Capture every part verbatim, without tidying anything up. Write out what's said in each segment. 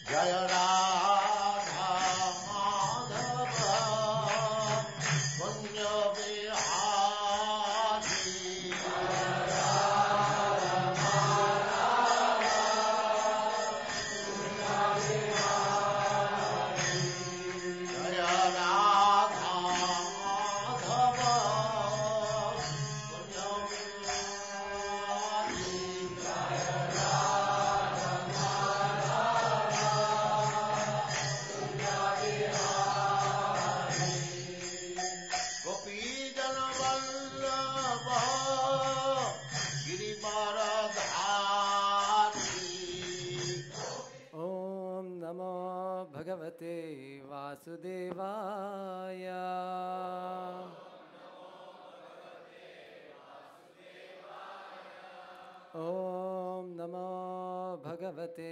Jaya Radha Madhava Kunja Bihari भगवते वासुदेवाय। ओम नमो भगवते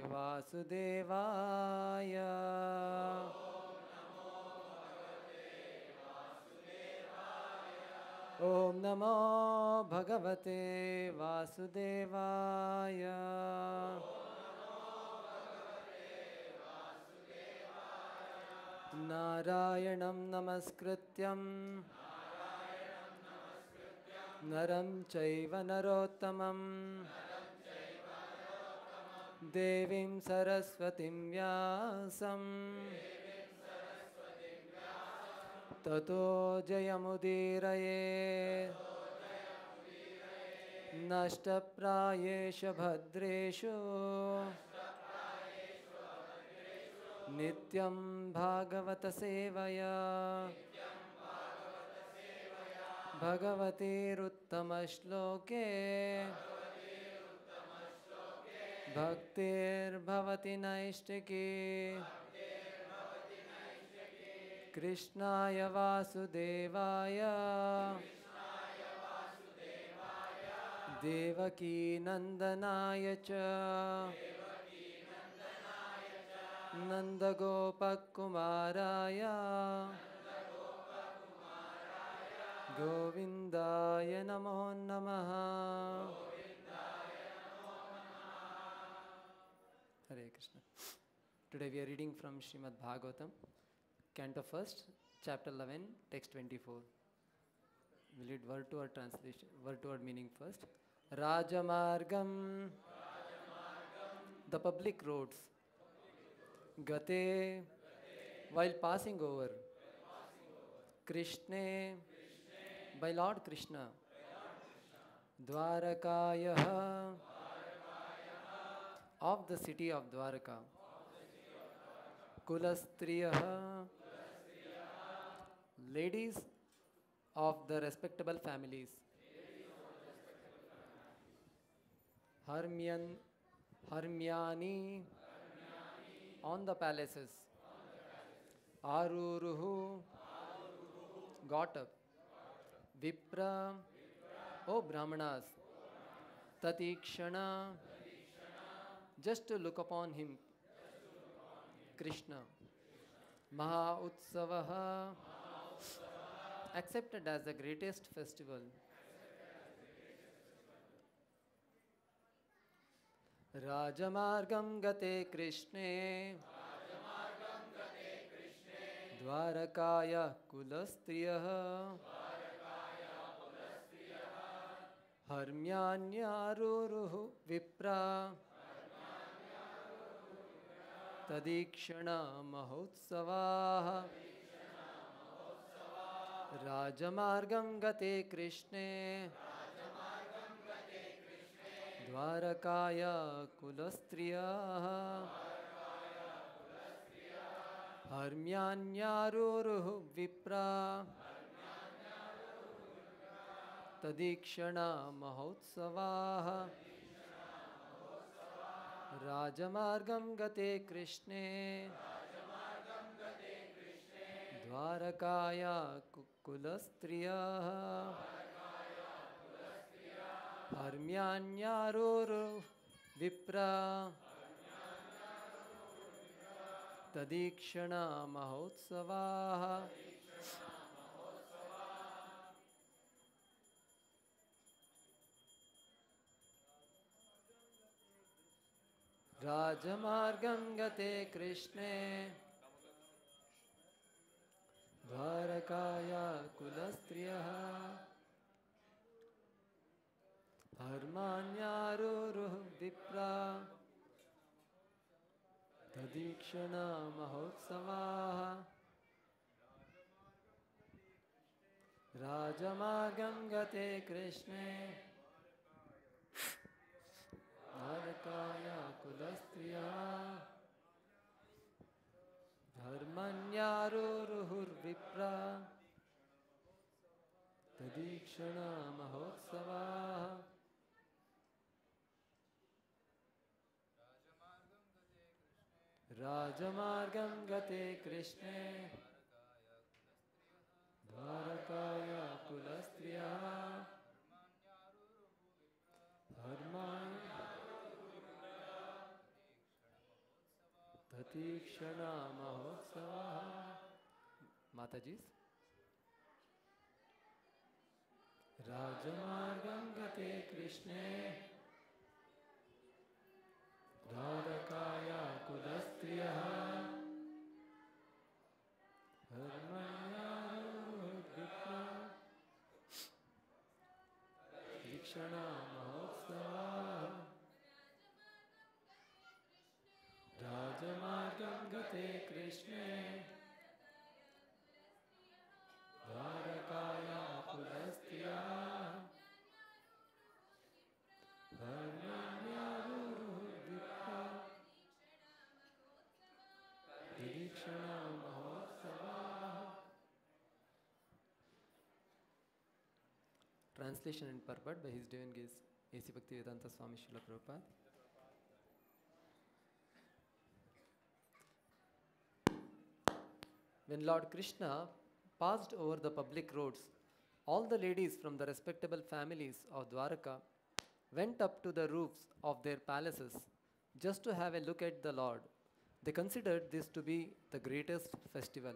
वासुदेवाय। ओम नमो भगवते वासुदेवाय। नारायणं नमस्कृत्यं नरं चैव नरोत्तमं देवीं सरस्वतीं व्यासं ततो जयमुदीरये नष्टप्रायेषु भद्रेषु नित्यं भागवत सेवया भगवतीरुत्तमश्लोके भक्तिर्भवति नैष्टिकी। कृष्णाय वासुदेवाय देवकी नंदनाय च नंदगोपकुमाराय गोविंदाय नमो नमः। Hare Krishna. Today we are reading from Srimad Bhagavatam, Canto first, chapter eleven, text twenty-four. We'll read word to word translation, word to word meaning first. Rajamargam, the public roads. Gate, while passing over. Krishna, by Lord Krishna. Dwarakaya, of the city of Dwaraka. Kulastriya, ladies of the respectable families. Harmyan, Harmyani, on the palaces. Aruruhu, got up. Vipra, O Brahmanas. Tatikshana, just to look upon him. Krishna. Maha Utsavaha, accepted as the greatest festival. Rajamargam gate Krishne, Dwarakaya Kulastriyaha, Harmyanyaruruhu Vipra, Tadikshana Mahotsavaha. Rajamargam gate Krishne, Dwarakaya Kulastriyaha, Harmyanyaruruhu Vipra, Tadikshana Mahotsavaha. Rajamargam gate Krishne, Dwarakaya Kulastriyaha, Harmyanyaruruhu Vipra, Tadikshana Mahotsavaha. Rajamargam gate Krishne Dvarakaya kulastriyaha Dharmanyaruruh vipra Tadikshana mahotsavaha Rajamargam gate Krishne Dvarakaya kulastriyaha Dharmanyaruruh vipra Tadikshana mahotsavaha Rajamargam gate Krishne Dvarakaya kulastriyaha Tatikshana mahotsavaha. Mataji's. Rajamargam gate Krishne Dvarakaya kulastriyaha Dharmanyaruruh vipra Tadikshana mahotsavaha Rajamargam gate Krishne Dvarakaya kulastriyaha Dharmanyaruruh vipra Tadikshana mahotsavaha. Translation and purport by His Divine Grace A C Bhaktivedanta Swami Srila Prabhupada. When Lord Krishna passed over the public roads, all the ladies from the respectable families of Dwaraka went up to the roofs of their palaces just to have a look at the Lord. They considered this to be the greatest festival.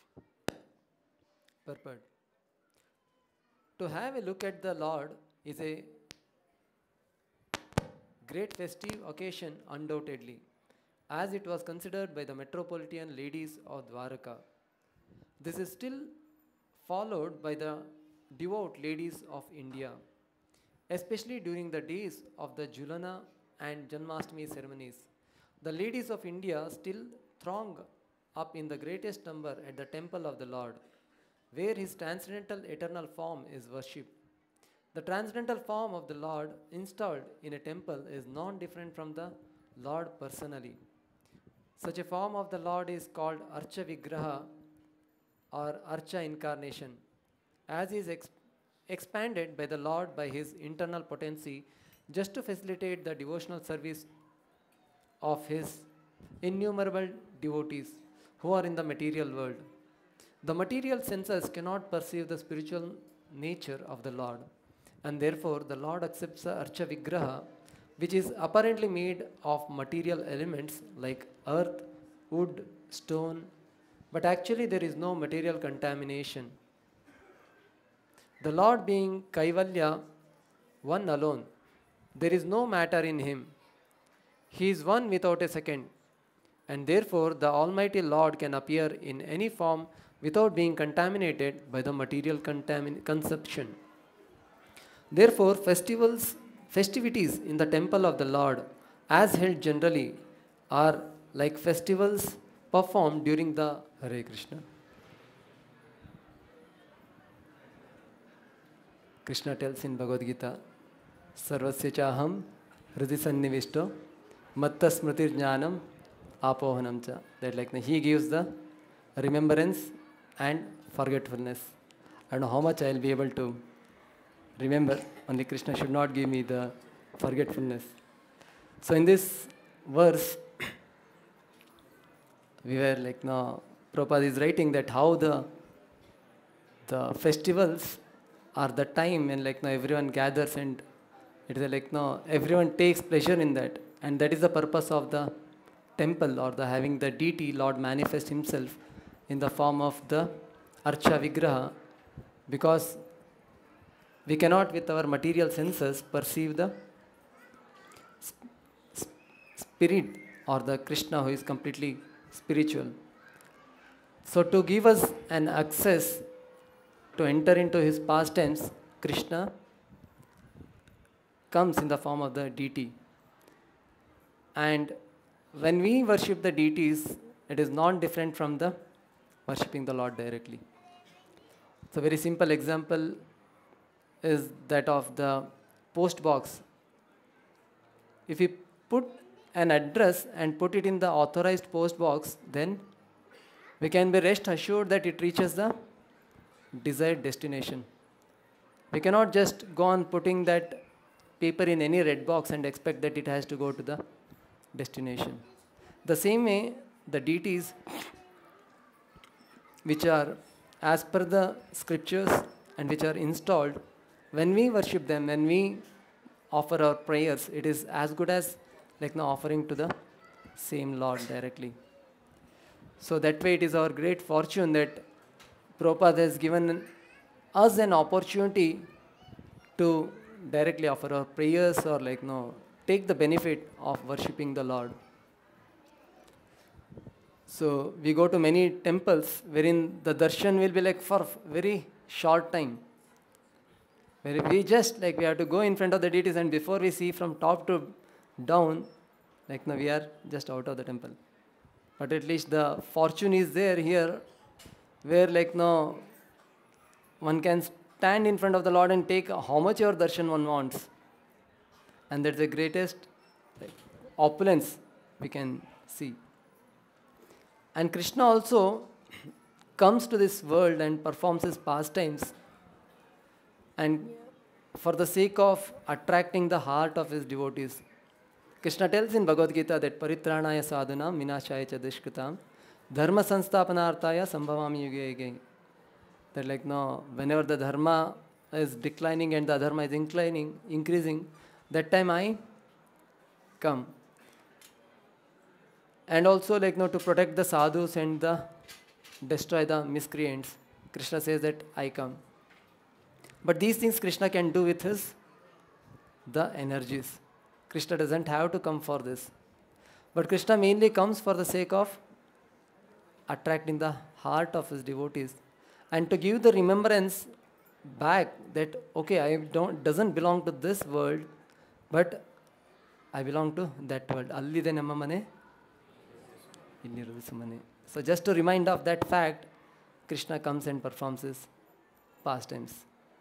Purport. To have a look at the Lord is a great festive occasion undoubtedly, as it was considered by the metropolitan ladies of Dwaraka. This is still followed by the devout ladies of India, especially during the days of the Julana and Janmastami ceremonies. The ladies of India still throng up in the greatest number at the temple of the Lord, where His transcendental eternal form is worshipped. The transcendental form of the Lord installed in a temple is non-different from the Lord personally. Such a form of the Lord is called Archa Vigraha or Archa Incarnation, as is ex expanded by the Lord by His internal potency just to facilitate the devotional service of His innumerable devotees who are in the material world. The material senses cannot perceive the spiritual nature of the Lord, and therefore the Lord accepts the Archa Vigraha, which is apparently made of material elements like earth, wood, stone, but actually there is no material contamination. The Lord being Kaivalya, one alone, there is no matter in Him. He is one without a second, and therefore the Almighty Lord can appear in any form without being contaminated by the material conception. Therefore, festivals, festivities in the temple of the Lord, as held generally, are like festivals performed during the Hare Krishna. Krishna tells in Bhagavad Gita, Sarvasya chaham hridi sannivishto matta smritir jnanam apohanam cha. That like He gives the remembrance and forgetfulness. I don't know how much I will be able to remember, only Krishna should not give me the forgetfulness. So in this verse, we were like, no, Prabhupada is writing that how the the festivals are the time when like no everyone gathers and it is like no everyone takes pleasure in that, and that is the purpose of the temple or the having the deity Lord manifest Himself in the form of the Archa Vigraha, because we cannot with our material senses perceive the spirit or the Krishna who is completely spiritual. So to give us an access to enter into his pastimes, Krishna comes in the form of the deity. And when we worship the deities, it is not different from the worshipping the Lord directly. So very simple example is that of the post box. If we put an address and put it in the authorized post box, then we can be rest assured that it reaches the desired destination. We cannot just go on putting that paper in any red box and expect that it has to go to the destination. The same way, the deities which are as per the scriptures and which are installed, when we worship them, when we offer our prayers, it is as good as like now offering to the same Lord directly. So that way it is our great fortune that Prabhupada has given us an opportunity to directly offer our prayers or like no, take the benefit of worshipping the Lord. So we go to many temples wherein the darshan will be like for very short time. Where we just like we have to go in front of the deities and before we see from top to down, like now we are just out of the temple. But at least the fortune is there here where like now one can stand in front of the Lord and take how much your darshan one wants. And that's the greatest like, opulence we can see. And Krishna also comes to this world and performs his pastimes and for the sake of attracting the heart of his devotees. Krishna tells in Bhagavad Gita that paritranaya sadhunam vinashaya cha dushkritam dharma sansthapanarthaya sambhavami yuge yuge. That like no, whenever the dharma is declining and the adharma is inclining, increasing, that time I come. And also like no, to protect the sadhus and the destroy the miscreants, Krishna says that I come. But these things Krishna can do with his the energies. Krishna doesn't have to come for this. But Krishna mainly comes for the sake of attracting the heart of his devotees and to give the remembrance back that okay, I don't doesn't belong to this world, but I belong to that world. Allide namma mane, illirudu sumane. So just to remind of that fact, Krishna comes and performs his pastimes.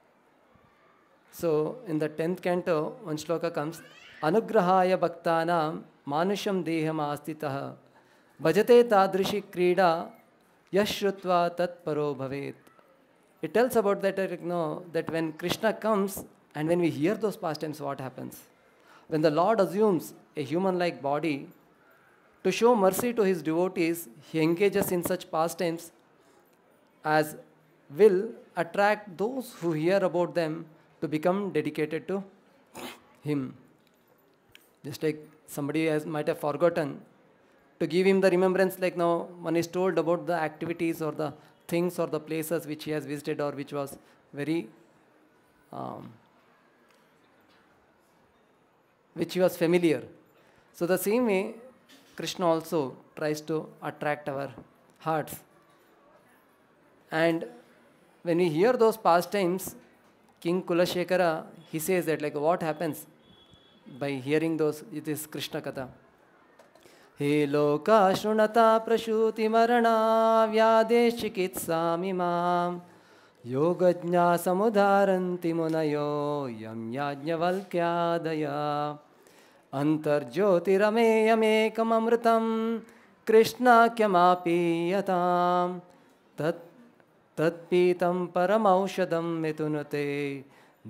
So in the tenth canto, one shloka comes, Anugrahaya bhaktanam manusham deham astitah bhajate tadrishi krida yashrutva tat paro bhavet. It tells about that, you know, that when Krishna comes and when we hear those pastimes, what happens? When the Lord assumes a human-like body to show mercy to his devotees, he engages in such pastimes as will attract those who hear about them to become dedicated to him. Just like somebody has, might have forgotten to give him the remembrance, like now one is told about the activities or the things or the places which he has visited or which was very, um, which he was familiar. So the same way, Krishna also tries to attract our hearts. And when we hear those pastimes, King Kulashekara, he says that like what happens by hearing those, it is Krishna Katha. He loka shrunata prashuti marana vyadesh chikitsami mam yogajna samudharanti munayo yam yajnavalkyadaya antarjyotirameyam ekam amritam krishna kyamapi yatam tat tatpitam paramaushadam mitunate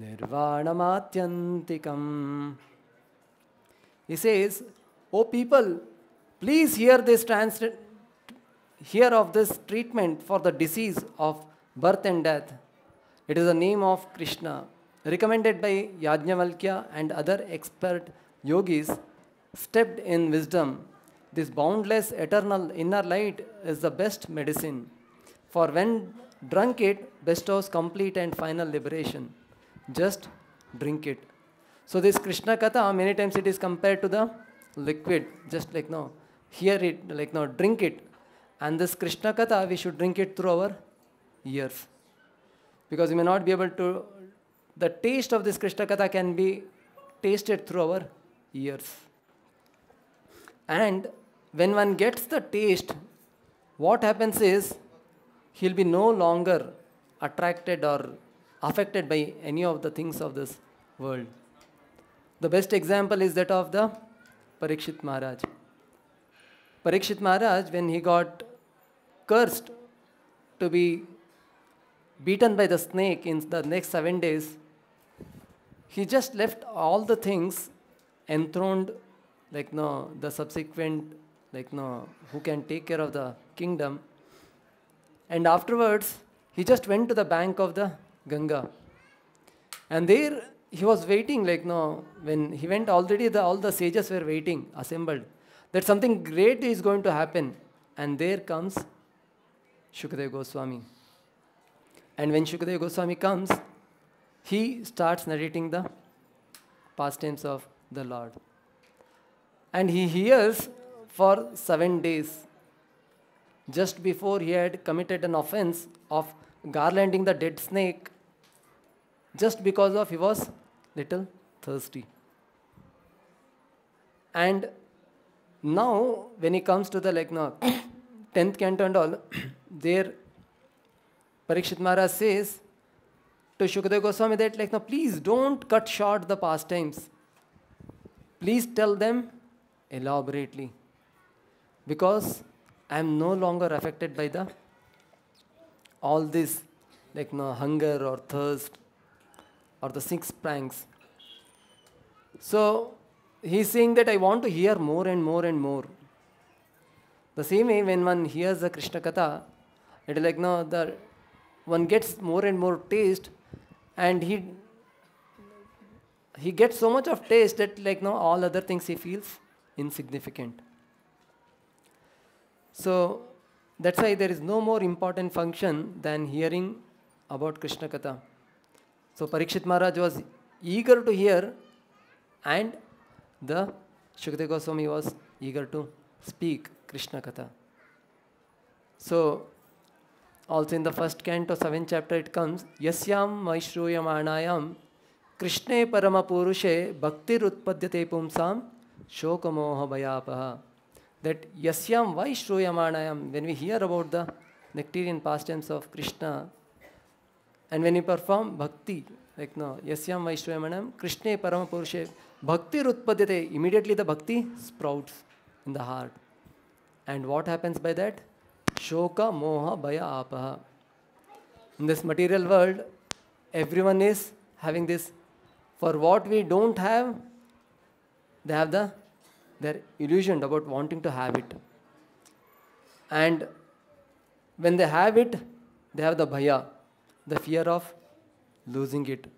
nirvanamatyantikam. He says, O people, please hear this trans hear of this treatment for the disease of birth and death. It is the name of Krishna, recommended by Yajnavalkya and other expert yogis, steeped in wisdom. This boundless eternal inner light is the best medicine, for when drunk it bestows complete and final liberation. Just drink it. So this Krishna Katha, many times it is compared to the liquid, just like no, hear it, like no, drink it. And this Krishna Katha, we should drink it through our ears. Because we may not be able to, the taste of this Krishna Katha can be tasted through our ears. And when one gets the taste, what happens is, he'll be no longer attracted or affected by any of the things of this world. The best example is that of the Parikshit Maharaj. Parikshit Maharaj, when he got cursed to be beaten by the snake in the next seven days, he just left all the things enthroned, like no, the subsequent, like no, who can take care of the kingdom. And afterwards, he just went to the bank of the Ganga. And there he was waiting, like no, when he went already, the, all the sages were waiting, assembled, that something great is going to happen. And there comes Shukadeva Goswami. And when Shukadeva Goswami comes, he starts narrating the pastimes of the Lord. And he hears for seven days. Just before he had committed an offense of garlanding the dead snake, just because of he was little thirsty. And now when he comes to the like no tenth canto and all, there Parikshit Maharaj says to Shukadeva Goswami that like no, please don't cut short the pastimes. Please tell them elaborately, because I am no longer affected by the all this like no hunger or thirst or the six pangs. So he is saying that I want to hear more and more and more. The same way when one hears the Krishna Katha, it is like no, the one gets more and more taste, and he he gets so much of taste that like no, all other things he feels insignificant. So that's why there is no more important function than hearing about Krishna Katha. So Parikshit Maharaj was eager to hear, and the Shukadeva Goswami was eager to speak Krishna Katha. So also in the first canto, seventh chapter, it comes, Yasyam Vaishruyamanayam Krishne Parama Purushe Bhaktir Utpadyate Pumsam Shokamoha Bhayapaha. That Yasyam Vaishruyamanayam, when we hear about the nectarian pastimes of Krishna, and when we perform bhakti, like no, Yasyam Vaishruyamanayam Krishne Parama Purushe Bhaktir Utpadyate, immediately the bhakti sprouts in the heart. And what happens by that? Shoka Moha Bhaya Apaha. In this material world, everyone is having this. For what we don't have, they have the, they're illusioned about wanting to have it. And when they have it, they have the bhaya, the fear of losing it.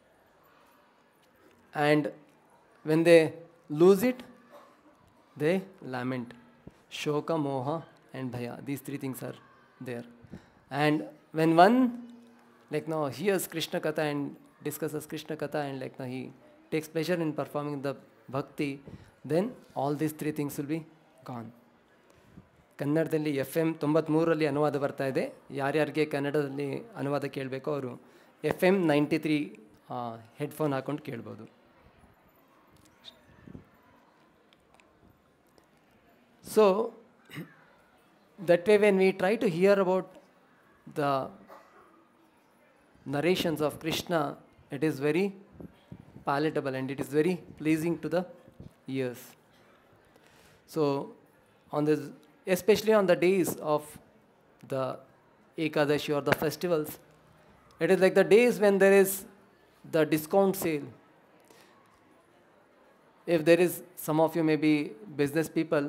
And when they lose it, they lament. Shoka, Moha and Bhaya. These three things are there. And when one like now hears Krishna Katha and discusses Krishna Katha, and like now he takes pleasure in performing the bhakti, then all these three things will be gone. ಕನ್ನಡದಲ್ಲಿ F M ತೊಂಬತ್ತ್ಮೂರರಲ್ಲಿ ಅನುವಾದ ಬರ್ತಾ ಇದೆ. ಯಾರ್ಯಾರಿಗೆ ಕನ್ನಡದಲ್ಲಿ ಅನುವಾದ ಕೇಳಬೇಕೋ ಅವರು F M ninety three headphone ಹಾಕೊಂಡು ಕೇಳ್ಬೋದು. So that way when we try to hear about the narrations of Krishna, it is very palatable and it is very pleasing to the ears. So on this, especially on the days of the Ekadashi or the festivals, it is like the days when there is the discount sale. If there is, some of you may be business people,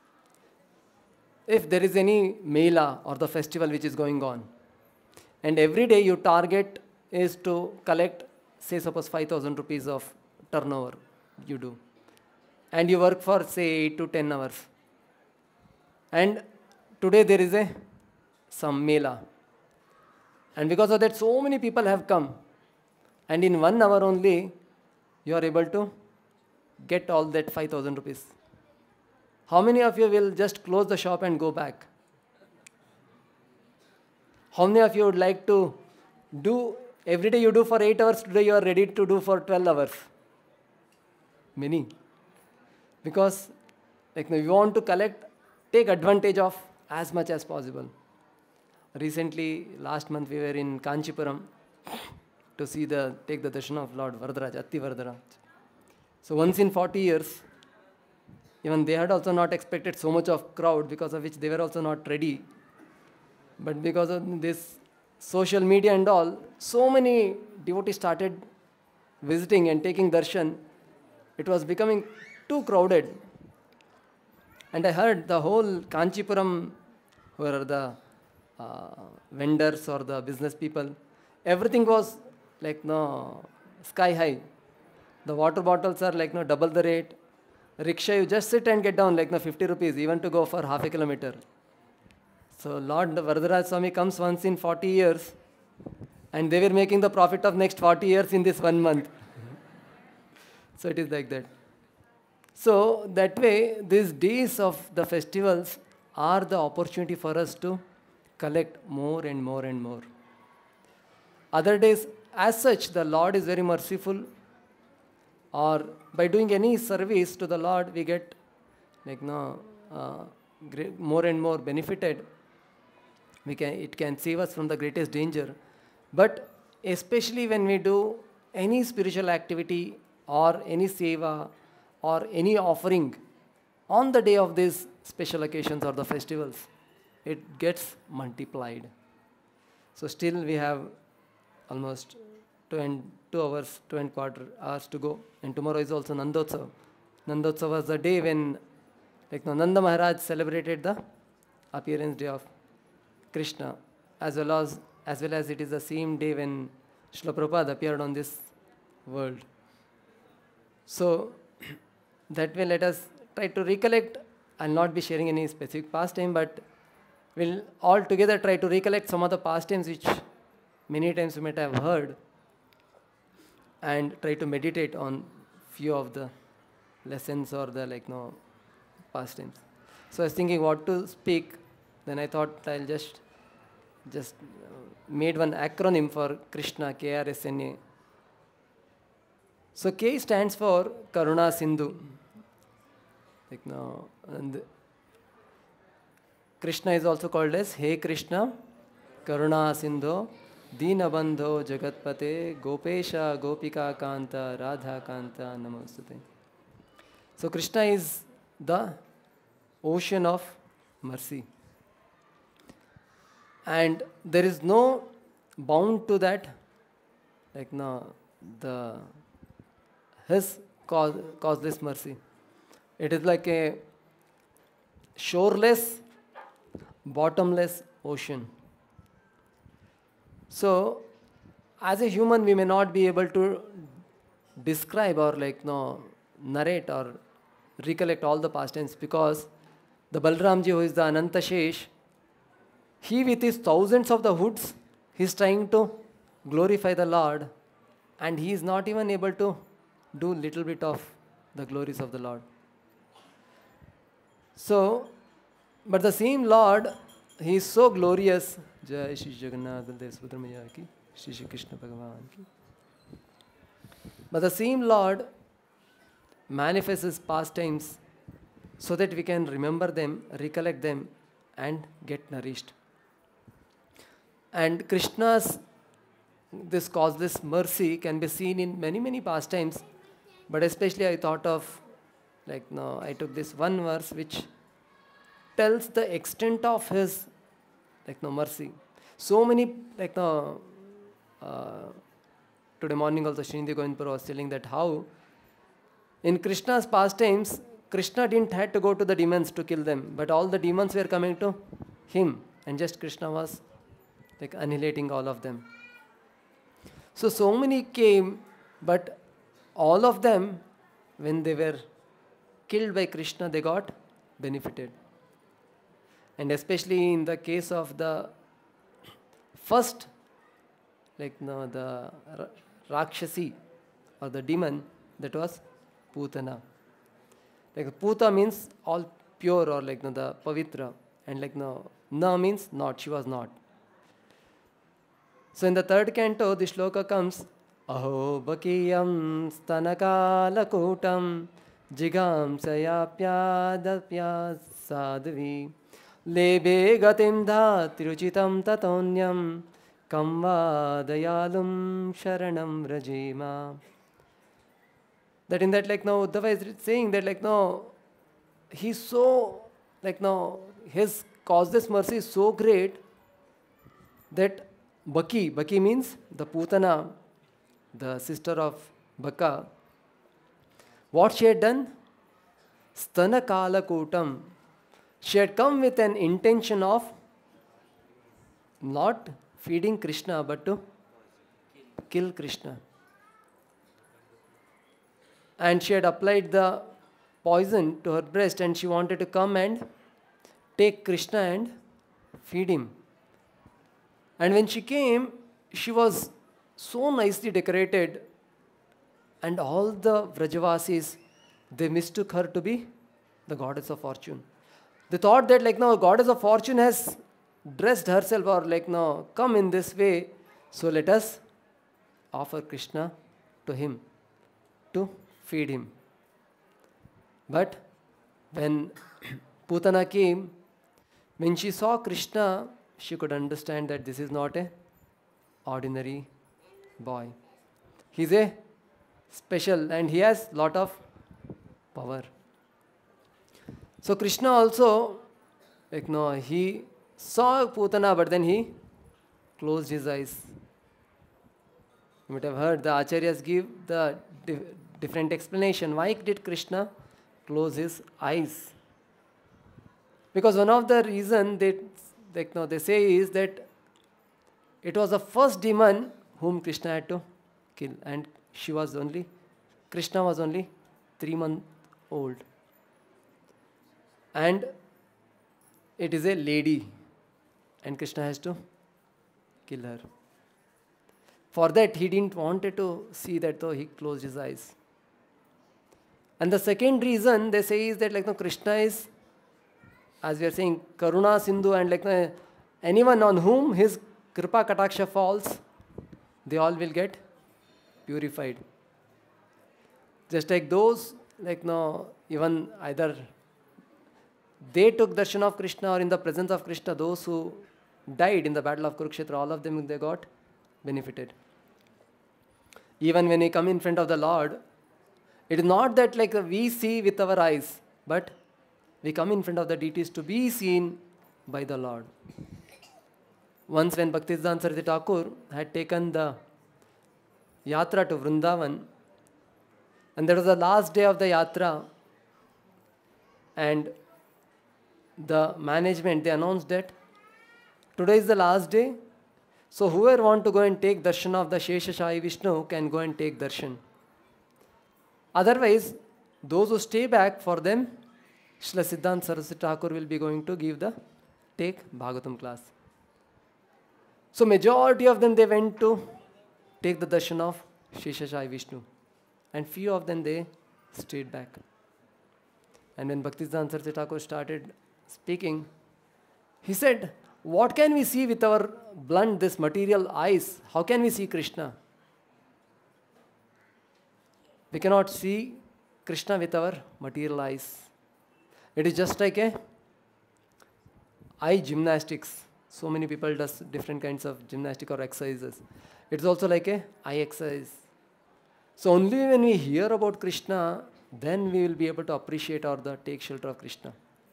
if there is any mela or the festival which is going on, and every day your target is to collect, say suppose five thousand rupees of turnover you do, and you work for say eight to ten hours, and today there is a some mela, and because of that so many people have come, and in one hour only you are able to get all that five thousand rupees How many of you will just close the shop and go back? How many of you would like to do, every day you do for eight hours, today you are ready to do for twelve hours? Many. Because like, we want to collect, take advantage of as much as possible. Recently, last month we were in Kanchipuram to see the, take the darshan of Lord Varadaraj, Atti Varadaraj. So once in forty years, even they had also not expected so much of crowd, because of which they were also not ready. But because of this social media and all, so many devotees started visiting and taking darshan. It was becoming too crowded. And I heard the whole Kanchipuram, who are the uh, vendors or the business people, everything was like no sky high. The water bottles are like no double the rate. Rickshaw, you just sit and get down like no fifty rupees, even to go for half a kilometer. So Lord Varadaraj Swami comes once in forty years, and they were making the profit of next forty years in this one month. So it is like that. So that way, these days of the festivals are the opportunity for us to collect more and more and more. Other days, as such, the Lord is very merciful, or by doing any service to the Lord, we get like no uh, great, more and more benefited. We can, it can save us from the greatest danger. But especially when we do any spiritual activity or any seva or any offering on the day of these special occasions or the festivals, it gets multiplied. So still we have almost two and two hours, two and quarter hours to go. And tomorrow is also Nandotsav. Nandotsav was the day when like Nanda Maharaj celebrated the appearance day of Krishna, as well as as well as it is the same day when Srila Prabhupada appeared on this world. So that way let us try to recollect. I'll not be sharing any specific pastime, but we'll all together try to recollect some of the pastimes which many times you might have heard, and try to meditate on few of the lessons or the like no pastimes. So I was thinking what to speak. Then I thought I'll just just uh, made one acronym for Krishna, K R S N A. So K stands for Karuna Sindhu. Like now, and Krishna is also called as Hey Krishna, Karuna Sindhu, Deenabandho Jagatpate, Gopesha, Gopika Kanta, Radha Kanta, Namostate. So Krishna is the ocean of mercy. And there is no bound to that, like no, the his cause, causeless mercy. It is like a shoreless, bottomless ocean. So, as a human, we may not be able to describe or like no narrate or recollect all the past tense, because the Balramji, who is the Ananta Shesh, he with his thousands of the hoods, he is trying to glorify the Lord, and he is not even able to do little bit of the glories of the Lord. So, but the same Lord, he is so glorious. Jai Shri Jagannath Baldev Subhadramaya ki, Shri Shri Krishna Bhagavan ki. But the same Lord manifests his pastimes so that we can remember them, recollect them, and get nourished. And Krishna's this causeless mercy can be seen in many, many pastimes. But especially I thought of, like, no, I took this one verse which tells the extent of his, like, no, mercy. So many, like, no, uh, today morning also Srinidhi Govinda was telling that how in Krishna's pastimes, Krishna didn't have to go to the demons to kill them, but all the demons were coming to him, and just Krishna was like annihilating all of them. So, so many came, but all of them, when they were killed by Krishna, they got benefited. And especially in the case of the first, like no, the Rakshasi or the demon, that was Putana. Like Puta means all pure or like no, the pavitra, and like no, na means not, she was not. So in the third canto, the shloka comes, Aho bakiyam stanakala kutam jigam sayapyadapya sadvi lebe gatim dha tiruchitam tatonyam kamva dayalum sharanam rajima. That in that like no, Uddhava is saying that like no, he's so like no, his causeless mercy is so great that Baki, Baki means the Putana, the sister of Baka. What she had done? Stana Kala Kutam. She had come with an intention of not feeding Krishna but to kill Krishna. And she had applied the poison to her breast and she wanted to come and take Krishna and feed him. And when she came, she was so nicely decorated, and all the Vrajavasis, they mistook her to be the goddess of fortune. They thought that like now, goddess of fortune has dressed herself or like now, come in this way, so let us offer Krishna to him, to feed him. But when Putana came, when she saw Krishna, she could understand that this is not a ordinary boy. He's a special and he has lot of power. So Krishna also, like no, he saw Putana but then he closed his eyes. You might have heard the Acharyas give the di different explanation. Why did Krishna close his eyes? Because one of the reasons they Like no, they say is that it was the first demon whom Krishna had to kill, and she was only, Krishna was only three months old. And it is a lady, and Krishna has to kill her. For that, he didn't want to see that, though he closed his eyes. And the second reason they say is that like no, Krishna is, as we are saying, Karuna Sindhu, and like uh, anyone on whom his Kripa Kataksha falls, they all will get purified. Just like those, like no, even either they took darshan of Krishna or in the presence of Krishna, those who died in the battle of Kurukshetra, all of them they got benefited. Even when we come in front of the Lord, it is not that like we see with our eyes, but we come in front of the deities to be seen by the Lord. Once when Bhaktisiddhanta Saraswati Thakur had taken the yatra to Vrindavan, and that was the last day of the yatra, and the management, they announced that today is the last day, so whoever want to go and take darshan of the Sheshashayi Vishnu can go and take darshan. Otherwise, those who stay back, for them, Srila Siddhanta Saraswati Thakur will be going to give the, take Bhagavatam class. So majority of them, they went to take the darshan of Sheshashayi Vishnu. And few of them, they stayed back. And when Bhaktisiddhanta Saraswati Thakur started speaking, he said, what can we see with our blunt, this material eyes? How can we see Krishna? We cannot see Krishna with our material eyes. It is just like a eye gymnastics. So many people does different kinds of gymnastic or exercises. It's also like a eye exercise. So only when we hear about Krishna, then we will be able to appreciate or the take shelter of Krishna.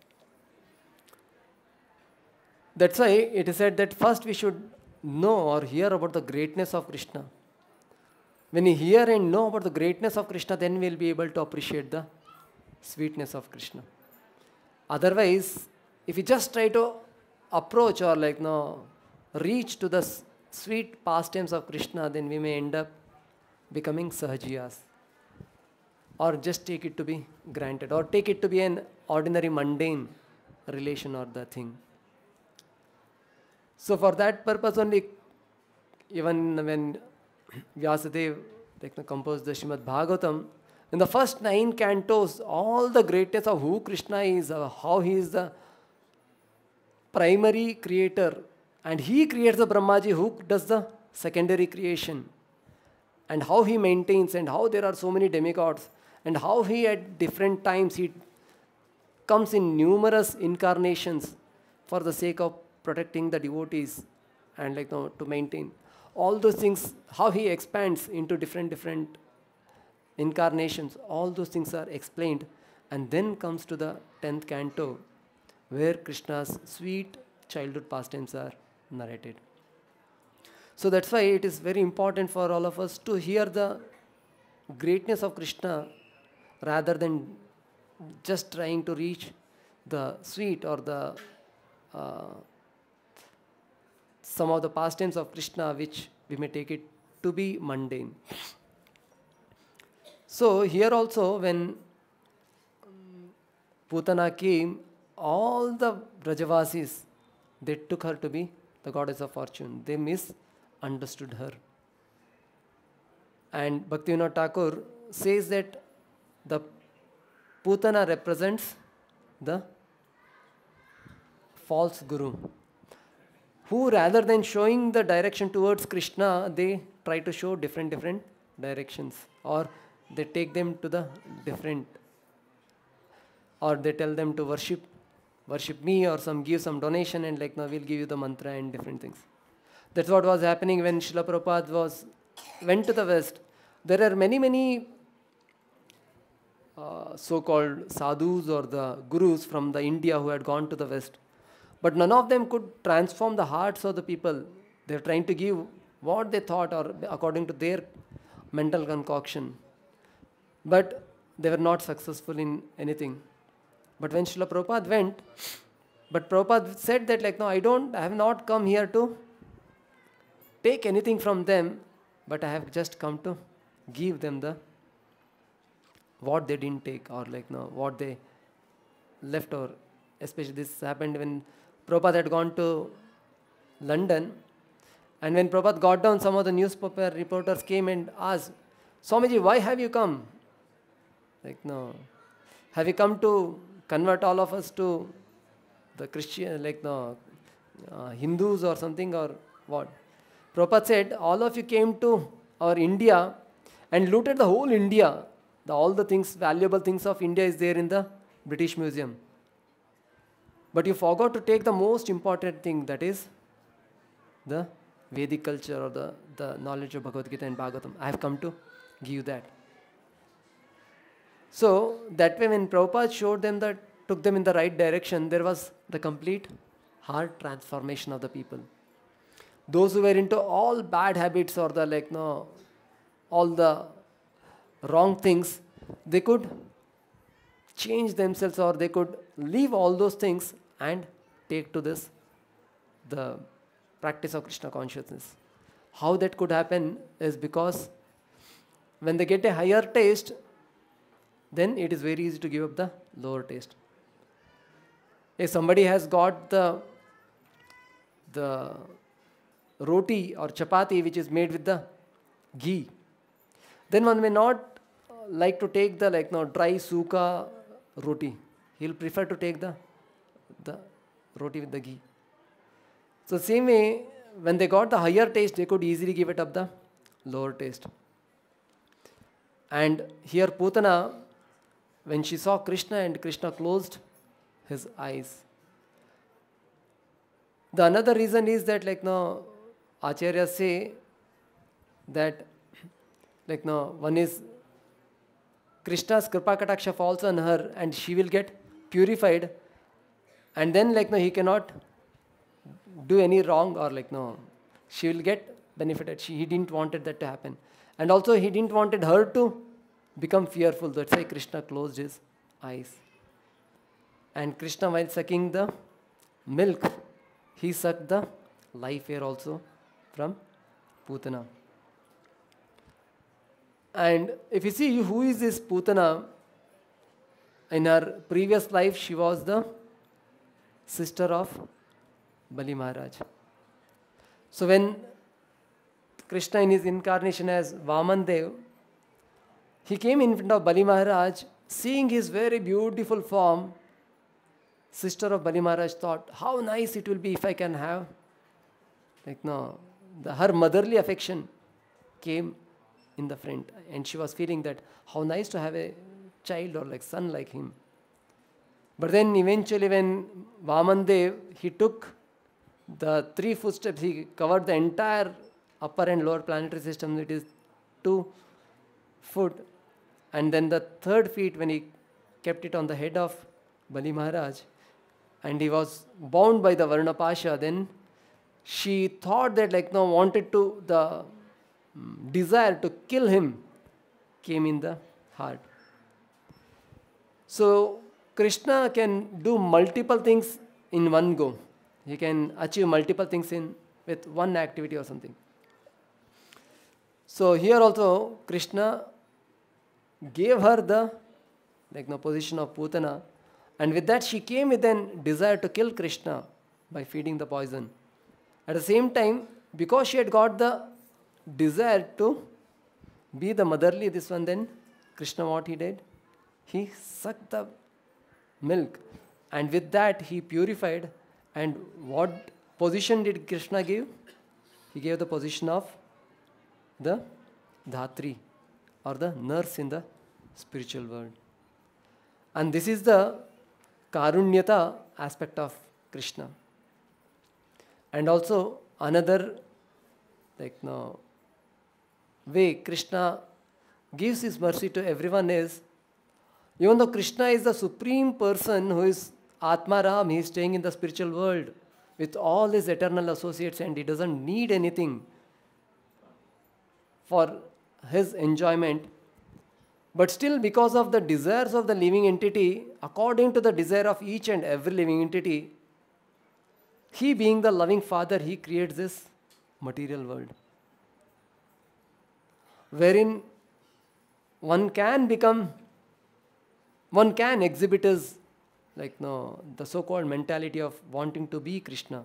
That's why it is said that first we should know or hear about the greatness of Krishna. When we hear and know about the greatness of Krishna, then we will be able to appreciate the sweetness of Krishna. Otherwise, if we just try to approach or like no, reach to the sweet pastimes of Krishna, then we may end up becoming sahajiyas. Or just take it to be granted, or take it to be an ordinary mundane relation or the thing. So for that purpose only, even when Vyasadeva like, composed the Srimad Bhagavatam, In the first nine cantos, all the greatness of who Krishna is, uh, how he is the primary creator, and he creates the Brahmaji, who does the secondary creation, and how he maintains, and how there are so many demigods, and how he at different times he comes in numerous incarnations for the sake of protecting the devotees and like no, to maintain all those things, how he expands into different different incarnations, all those things are explained. And then comes to the tenth canto, where Krishna's sweet childhood pastimes are narrated. So that's why it is very important for all of us to hear the greatness of Krishna rather than just trying to reach the sweet or the uh, some of the pastimes of Krishna, which we may take it to be mundane. So here also, when Putana came, all the Brajavasis, they took her to be the goddess of fortune. They misunderstood her. And Bhaktivinoda Thakur says that the Putana represents the false guru, who rather than showing the direction towards Krishna, they try to show different different directions, or they take them to the different, or they tell them to worship worship me, or some give some donation and like, no, we'll give you the mantra and different things. That's what was happening when Srila Prabhupada was went to the West. There are many many uh, so-called sadhus or the gurus from the India who had gone to the West, but none of them could transform the hearts of the people. They're trying to give what they thought or according to their mental concoction, but they were not successful in anything. But when Srila Prabhupada went, but Prabhupada said that like, no, I don't, I have not come here to take anything from them, but I have just come to give them the what they didn't take, or like, no, what they left over. Especially this happened when Prabhupada had gone to London, and when Prabhupada got down, some of the newspaper reporters came and asked, Swamiji, why have you come? Like, no, have you come to convert all of us to the Christian, like no, uh, Hindus or something, or what? Prabhupada said, all of you came to our India and looted the whole India. The, all the things, valuable things of India is there in the British Museum. But you forgot to take the most important thing, that is the Vedic culture, or the, the knowledge of Bhagavad Gita and Bhagavatam. I have come to give you that. So that way when Prabhupada showed them that, took them in the right direction, there was the complete heart transformation of the people. Those who were into all bad habits or the like no, all the wrong things, they could change themselves, or they could leave all those things and take to this, the practice of Krishna consciousness. How that could happen is because when they get a higher taste, then it is very easy to give up the lower taste. If somebody has got the, the roti or chapati which is made with the ghee, then one may not like to take the like no dry suka roti. He'll prefer to take the, the roti with the ghee. So same way, when they got the higher taste, they could easily give it up the lower taste. And here Putana, when she saw Krishna and Krishna closed his eyes. The another reason is that like no, Acharyas say that like no, one is Krishna's Kripa Kataksha falls on her and she will get purified, and then like no, he cannot do any wrong, or like no, she will get benefited. She, he didn't wanted that to happen. And also he didn't wanted her to become fearful. That's why Krishna closed his eyes. And Krishna, while sucking the milk, he sucked the life air also from Putana. And if you see who is this Putana, in her previous life she was the sister of Bali Maharaj. So when Krishna in his incarnation as Vaman Dev, he came in front of Bali Maharaj, seeing his very beautiful form. Sister of Bali Maharaj thought, how nice it will be if I can have, like no, the, her motherly affection came in the front, and she was feeling that how nice to have a child or like son like him. But then eventually when Vaman Dev, he took the three footsteps, he covered the entire upper and lower planetary system, it is two foot, and then the third feet when he kept it on the head of Bali Maharaj, and he was bound by the Varna Pasha, then she thought that like no, wanted to, the mm, desire to kill him came in the heart. So Krishna can do multiple things in one go. He can achieve multiple things in with one activity or something. So here also Krishna gave her the like no position of Putana, and with that she came with an desire to kill Krishna by feeding the poison. At the same time, because she had got the desire to be the motherly this one, then Krishna what he did? He sucked the milk, and with that he purified. And what position did Krishna give? He gave the position of the Dhatri, or the nurse in the spiritual world. And this is the Karunyata aspect of Krishna. And also another like no way Krishna gives his mercy to everyone is, even though Krishna is the supreme person who is Atmaram, he is staying in the spiritual world with all his eternal associates, and he doesn't need anything for his enjoyment. But still, because of the desires of the living entity, according to the desire of each and every living entity, he being the loving father, he creates this material world, wherein one can become, one can exhibit his like no, the so-called mentality of wanting to be Krishna.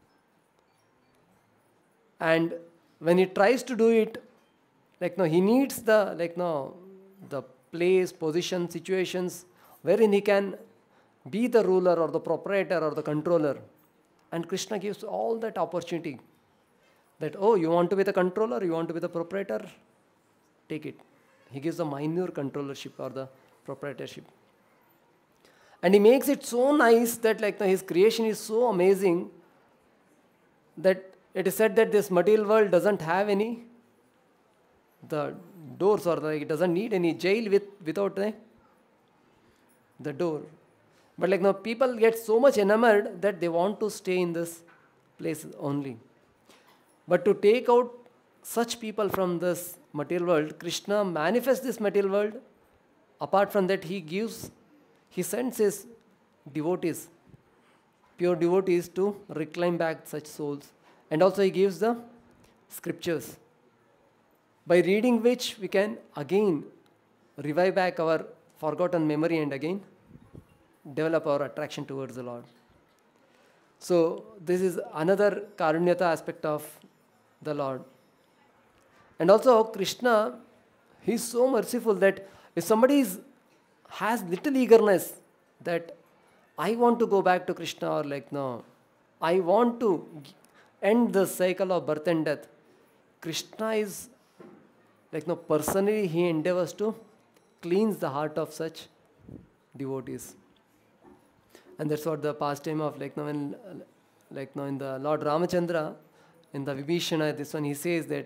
And when he tries to do it, like no, he needs the like no, the place, position, situations wherein he can be the ruler or the proprietor or the controller. And Krishna gives all that opportunity. That, oh, you want to be the controller, you want to be the proprietor? Take it. He gives the minor controllership or the proprietorship. And he makes it so nice that like his creation is so amazing that it is said that this material world doesn't have any the doors, or the, it doesn't need any jail with without the, the door. But like now people get so much enamored that they want to stay in this place only. But to take out such people from this material world, Krishna manifests this material world. Apart from that, he gives He sends his devotees, pure devotees, to reclaim back such souls. And also he gives the scriptures, by reading which we can again revive back our forgotten memory and again develop our attraction towards the Lord. So this is another Karunyata aspect of the Lord. And also Krishna, he is so merciful that if somebody is has little eagerness that I want to go back to Krishna, or like no, I want to end the cycle of birth and death, Krishna is like no, personally he endeavors to cleanse the heart of such devotees. And that's what the pastime of like no, when, like no, in the Lord Ramachandra, in the Vibhishana, this one he says that,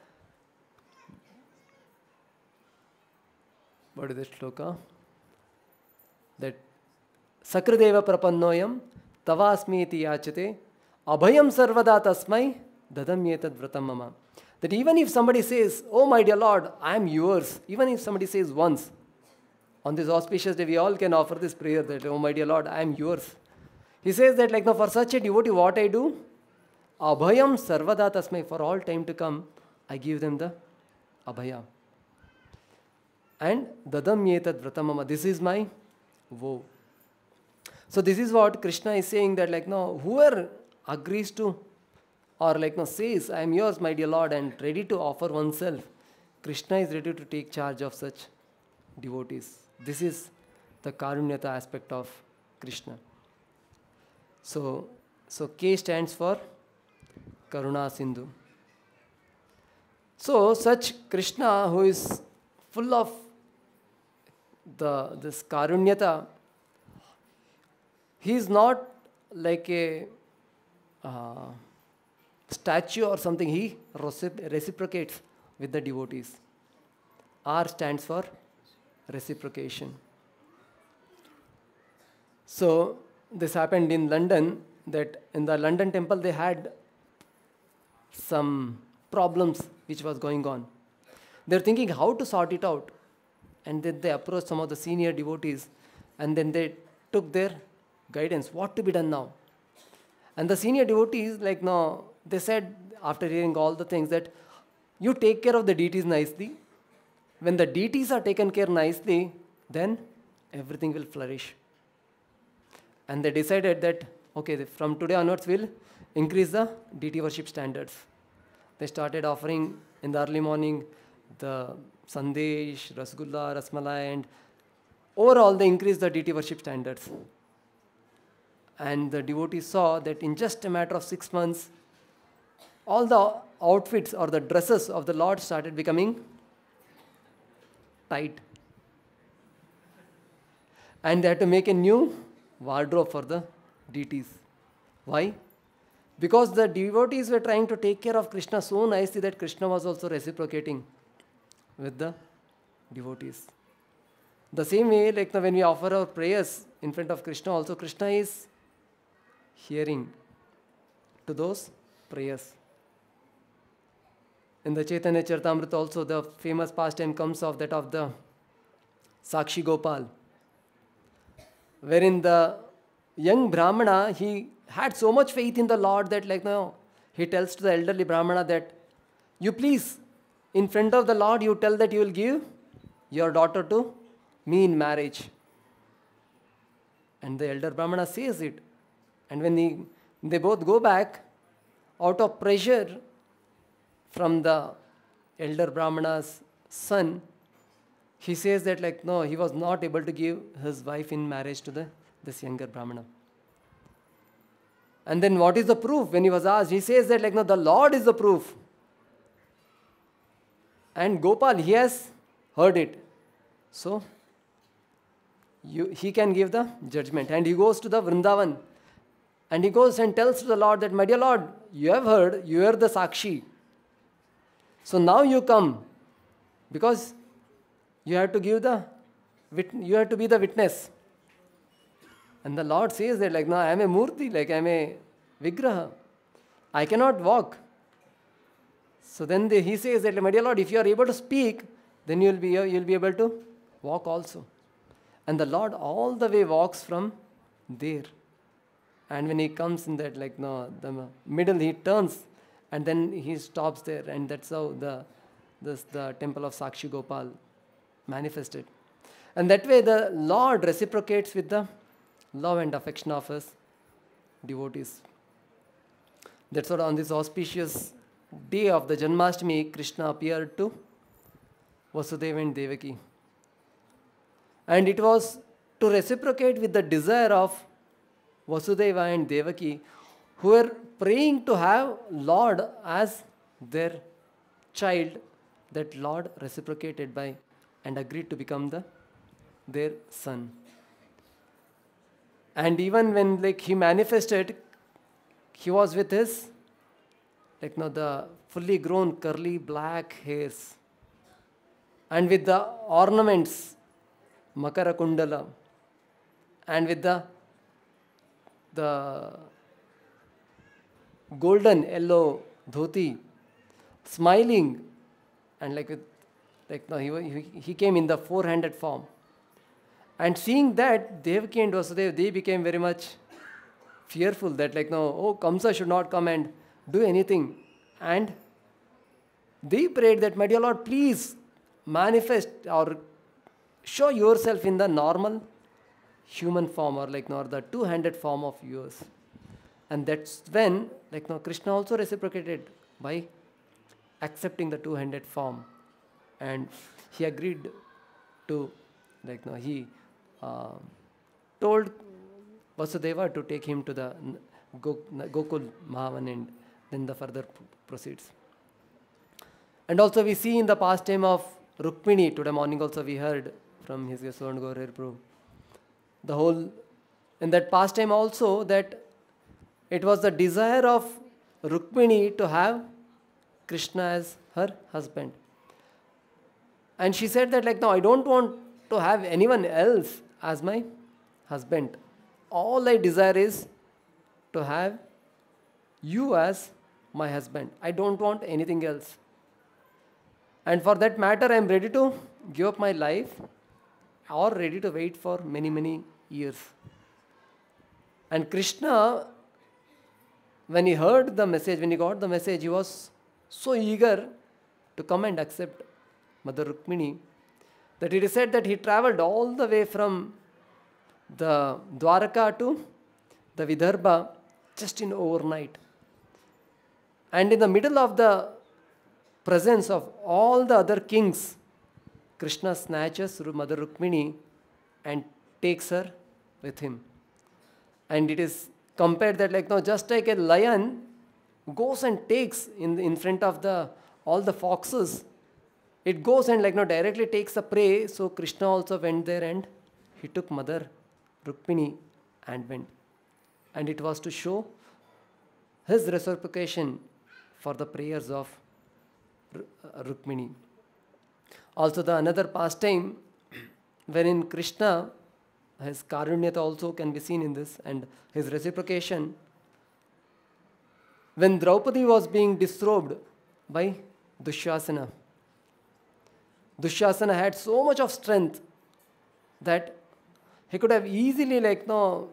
what is that shloka? That Sakradeva prapannoyam tavasmi iti yachate abhayam sarvada tasmai dadamyetad vratam mama. That even if somebody says, oh my dear Lord, I am yours, even if somebody says once, on this auspicious day we all can offer this prayer that, oh my dear Lord, I am yours. He says that like now for such a devotee what I do? Abhayam sarvada tasmai, for all time to come, I give them the abhaya. And dadamyetad vratam mama, this is my woe. So this is what Krishna is saying, that like no, whoever agrees to, or like no, says, I am yours, my dear Lord, and ready to offer oneself, Krishna is ready to take charge of such devotees. This is the Karunyata aspect of Krishna. So, so K stands for Karuna Sindhu. So, such Krishna who is full of the this Karunyata, he is not like a uh, statue or something. He recipro- reciprocates with the devotees. R stands for reciprocation. So, this happened in London, that in the London temple they had some problems which was going on. They're thinking how to sort it out. And then they approached some of the senior devotees, and then they took their guidance. What to be done now? And the senior devotees, like, no, they said, after hearing all the things, that you take care of the deities nicely. When the deities are taken care nicely, then everything will flourish. And they decided that, okay, from today onwards, we'll increase the deity worship standards. They started offering in the early morning the sandesh, rasgulla, rasmalai, and overall they increased the deity worship standards. And the devotees saw that in just a matter of six months, all the outfits or the dresses of the Lord started becoming tight. And they had to make a new wardrobe for the deities. Why? Because the devotees were trying to take care of Krishna so nicely that Krishna was also reciprocating with the devotees. The same way, like when we offer our prayers in front of Krishna, also Krishna is hearing to those prayers. In the Chaitanya Charitamrita also, the famous pastime comes of that of the Sakshi Gopal, wherein the young Brahmana, he had so much faith in the Lord that, like, no, he tells to the elderly Brahmana that, you please, in front of the Lord, you tell that you will give your daughter to me in marriage. And the elder Brahmana says it. And when he, they both go back, out of pressure from the elder Brahmana's son, he says that, like, no, he was not able to give his wife in marriage to the this younger Brahmana. And then what is the proof? When he was asked, he says that, like, no, the Lord is the proof. And Gopal, he has heard it. So, you, he can give the judgment. And he goes to the Vrindavan. And he goes and tells to the Lord that, my dear Lord, you have heard, you are the Sakshi. So now you come. Because you have to give the, you have to be the witness. And the Lord says that, like, no, I am a murti, like I am a vigraha. I cannot walk. So then the, he says that, my dear Lord, if you are able to speak, then you will be, you will be able to walk also. And the Lord all the way walks from there. And when he comes in that, like, no, the middle, he turns and then he stops there. And that's how the, this, the temple of Sakshi Gopal manifested. And that way the Lord reciprocates with the love and affection of his devotees. That's what on this auspicious day of the Janmastami, Krishna appeared to Vasudeva and Devaki. And it was to reciprocate with the desire of Vasudeva and Devaki, who were praying to have Lord as their child, that Lord reciprocated by and agreed to become the their son. And even when, like, he manifested, he was with his, like, no, the fully grown curly black hairs, and with the ornaments, Makara Kundala, and with the the golden yellow dhoti, smiling, and like with, like no, he, he came in the four-handed form. And seeing that, Devaki and Vasudeva, they became very much fearful that, like, no, oh, Kamsa should not come and do anything. And they prayed that, my dear Lord, please manifest or show yourself in the normal human form, or like, no, or the two-handed form of yours. And that's when, like, no, Krishna also reciprocated by accepting the two-handed form. And he agreed to, like, no, he uh, told Vasudeva to take him to the Go, Gokul Mahavan, and then the further proceeds. And also we see in the pastime of Rukmini, today morning also we heard from his Yasodhana Gaur Prabhu, the whole, in that pastime also, that it was the desire of Rukmini to have Krishna as her husband. And she said that, like, no, I don't want to have anyone else as my husband. All I desire is to have you as my husband. I don't want anything else. And for that matter, I am ready to give up my life or ready to wait for many, many years. And Krishna, when he heard the message, when he got the message, he was so eager to come and accept Mother Rukmini, that it is said that he traveled all the way from the Dwaraka to the Vidarbha just in overnight. And in the middle of the presence of all the other kings, Krishna snatches Mother Rukmini and takes her with him. And it is compared that, like, no, just like a lion goes and takes in, in front of the all the foxes, it goes and, like, no, directly takes the prey. So Krishna also went there and he took Mother Rukmini and went. And it was to show his reciprocation for the prayers of Rukmini. Also the another pastime wherein Krishna, his karunyata also can be seen in this, and his reciprocation. When Draupadi was being disrobed by Dushyasana, Dushyasana had so much of strength that he could have easily, like, no,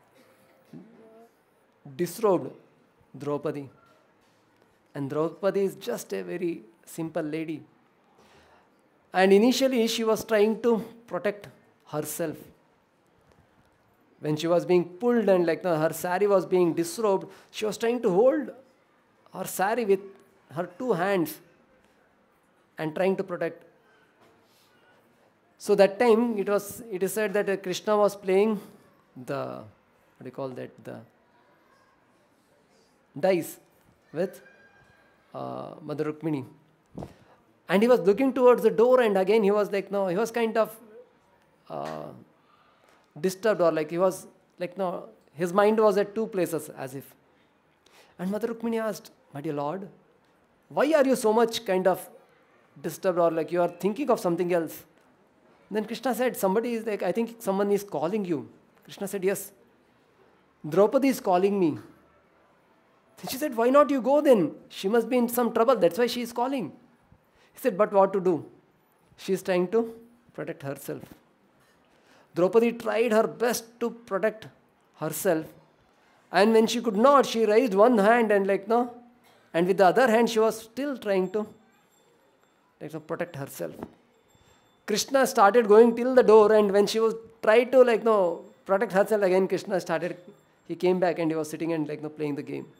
disrobed Draupadi. And Draupadi is just a very simple lady. And initially she was trying to protect herself. When she was being pulled and, like, no, her sari was being disrobed, she was trying to hold her sari with her two hands and trying to protect. So that time it was, it is said that uh, Krishna was playing the, what do you call that, the dice with uh, Mother Rukmini. And he was looking towards the door, and again he was like, no, he was kind of uh, disturbed, or like he was like, no, his mind was at two places as if. And Mother Rukmini asked, my dear Lord, why are you so much kind of disturbed, or like you are thinking of something else? Then Krishna said, somebody is like, I think someone is calling you. Krishna said, yes, Draupadi is calling me. Then she said, why not you go then? She must be in some trouble, that's why she is calling. He said, but what to do? She is trying to protect herself. Draupadi tried her best to protect herself. And when she could not, she raised one hand and, like, no, and with the other hand she was still trying to, like, no, protect herself. Krishna started going till the door, and when she was tried to, like, no, protect herself again, Krishna started, he came back and he was sitting and, like, no, playing the game.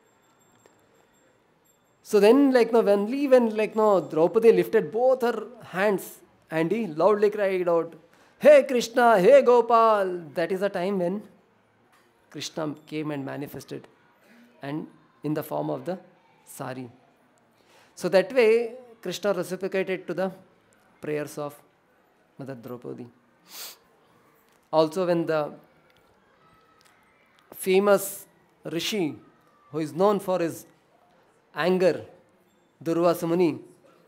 So then, like, no, when, when like, no, Draupadi lifted both her hands and he loudly cried out, Hey Krishna, hey Gopal. That is the time when Krishna came and manifested, and in the form of the sari. So that way, Krishna reciprocated to the prayers of Mother Draupadi. Also, when the famous Rishi, who is known for his anger, Durvasa Muni,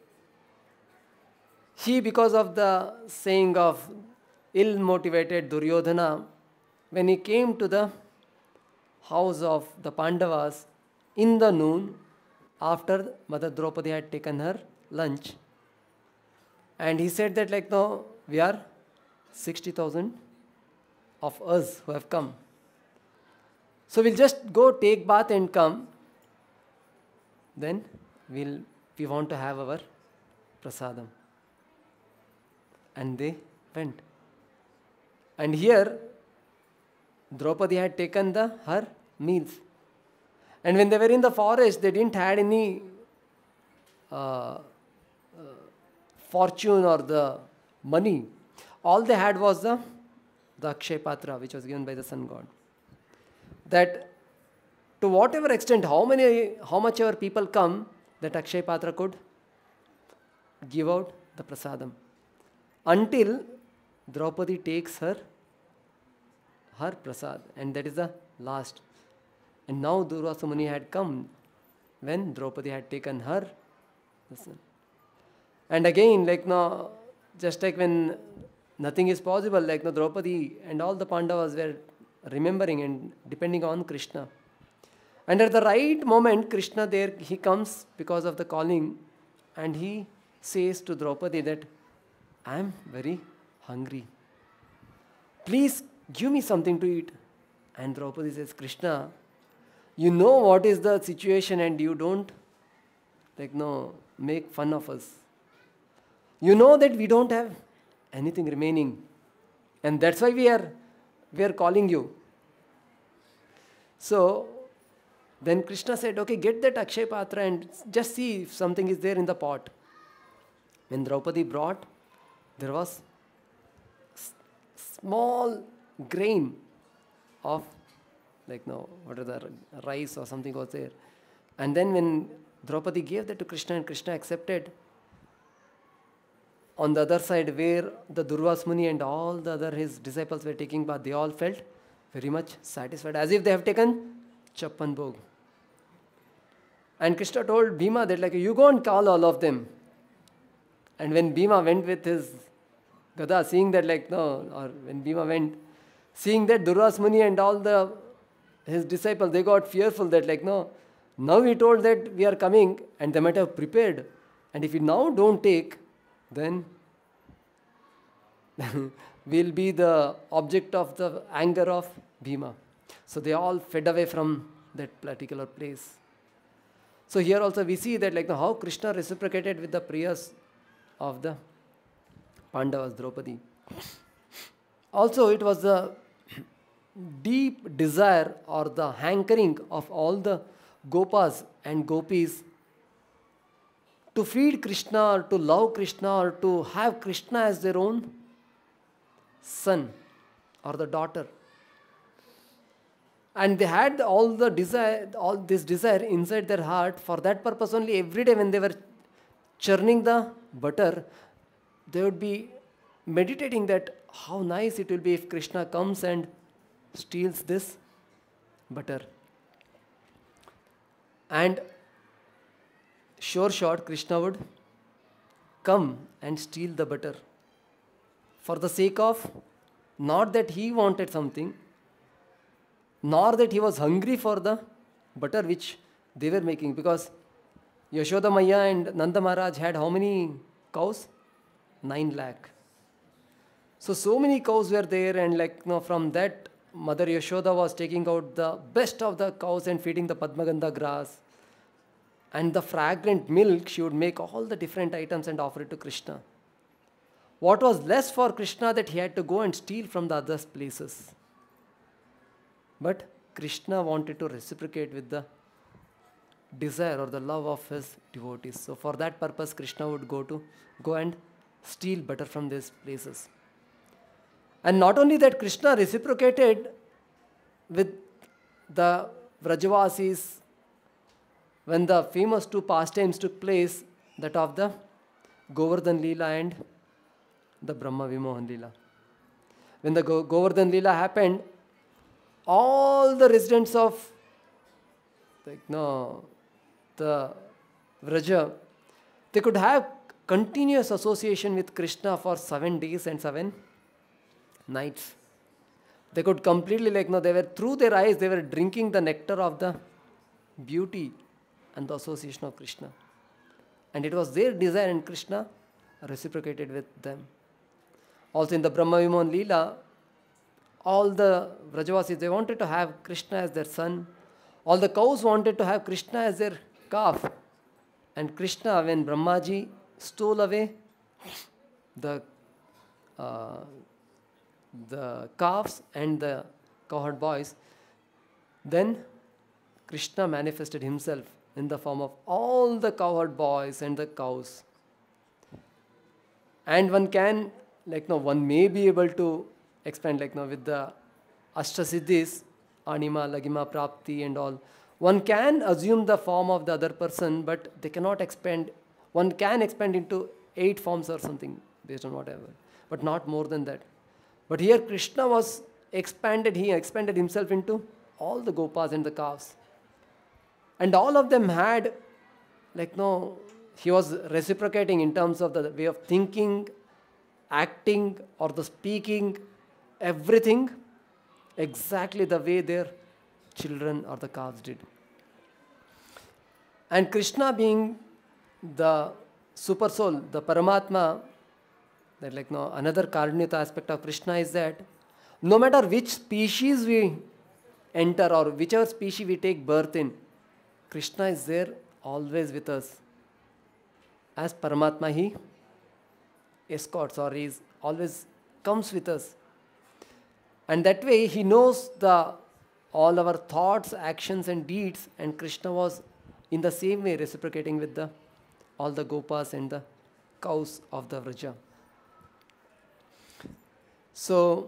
he, because of the saying of ill-motivated Duryodhana, when he came to the house of the Pandavas in the noon, after Mother Draupadi had taken her lunch, and he said that, like, no, we are sixty thousand of us who have come. So we'll just go take bath and come. Then we'll, we want to have our prasadam. And they went. And here, Draupadi had taken the her meals. And when they were in the forest, they didn't have any uh, uh, fortune or the money. All they had was the, the Akshay Patra, which was given by the sun god. That to whatever extent, how many, how much ever people come, that Akshay Patra could give out the prasadam. Until Draupadi takes her, her prasad, and that is the last. And now Durvasa Muni had come when Draupadi had taken her. Listen. And again, like now, just like when nothing is possible, like now Draupadi and all the Pandavas were remembering and depending on Krishna. And at the right moment, Krishna there, he comes because of the calling, and he says to Draupadi that, I am very hungry. Please give me something to eat. And Draupadi says, Krishna, you know what is the situation and you don't like no make fun of us. You know that we don't have anything remaining. And that's why we are we are calling you. So then Krishna said, okay, get that Akshay Patra and just see if something is there in the pot. When Draupadi brought, there was small grain of like no, what are the rice or something was there. And then when Draupadi gave that to Krishna and Krishna accepted, on the other side where the Durvasa Muni and all the other his disciples were taking bath, they all felt very much satisfied, as if they have taken Chappan Bhog. And Krishna told Bhima that like, you go and call all of them. And when Bhima went with his Gada, seeing that like no, or when Bhima went, seeing that Durvasa Muni and all the his disciples, they got fearful that like no, now we told that we are coming and they might have prepared. And if we now don't take, then we'll be the object of the anger of Bhima. So they all fled away from that particular place. So here also we see that like how Krishna reciprocated with the prayers of the Pandavas, Draupadi. Also it was the deep desire or the hankering of all the Gopas and Gopis to feed Krishna or to love Krishna or to have Krishna as their own son or the daughter. And they had all the desire, all this desire inside their heart. For that purpose only, every day when they were churning the butter, they would be meditating that how nice it will be if Krishna comes and steals this butter. And sure shot, Krishna would come and steal the butter. For the sake of, not that he wanted something, nor that he was hungry for the butter which they were making. Because Yashoda Maya and Nanda Maharaj had how many cows? Nine lakh. So, so many cows were there, and like you know, from that, Mother Yashoda was taking out the best of the cows and feeding the Padmagandha grass. And the fragrant milk, she would make all the different items and offer it to Krishna. What was less for Krishna that he had to go and steal from the other places. But Krishna wanted to reciprocate with the desire or the love of his devotees. So for that purpose, Krishna would go to go and steal butter from these places. And not only that, Krishna reciprocated with the Vrajavasis when the famous two pastimes took place, that of the Govardhan Leela and the Brahma Vimohan Leela. When the Go- Govardhan Leela happened, all the residents of like, no, the Vraja, they could have continuous association with Krishna for seven days and seven nights. They could completely like, no, they were through their eyes, they were drinking the nectar of the beauty and the association of Krishna. And it was their desire, and Krishna reciprocated with them. Also in the Brahma Vimohan Leela, all the Vrajavasis, they wanted to have Krishna as their son. All the cows wanted to have Krishna as their calf. And Krishna, when Brahmaji stole away the, uh, the calves and the cowherd boys, then Krishna manifested himself in the form of all the cowherd boys and the cows. And one can like no, one may be able to expand like no, with the Ashtasiddhis, Anima, Lagima, Prapti and all. One can assume the form of the other person, but they cannot expand. One can expand into eight forms or something based on whatever, but not more than that. But here Krishna was expanded, he expanded himself into all the gopas and the cows. And all of them had, like no, he was reciprocating in terms of the way of thinking, acting or the speaking, everything exactly the way their children or the calves did. And Krishna being the super soul, the Paramatma, that like no, another Karnita aspect of Krishna is that no matter which species we enter or whichever species we take birth in, Krishna is there always with us. As Paramatma, he escorts or he is always comes with us. And that way he knows the all our thoughts, actions and deeds, and Krishna was in the same way reciprocating with the all the gopas and the cows of the Vraja. So,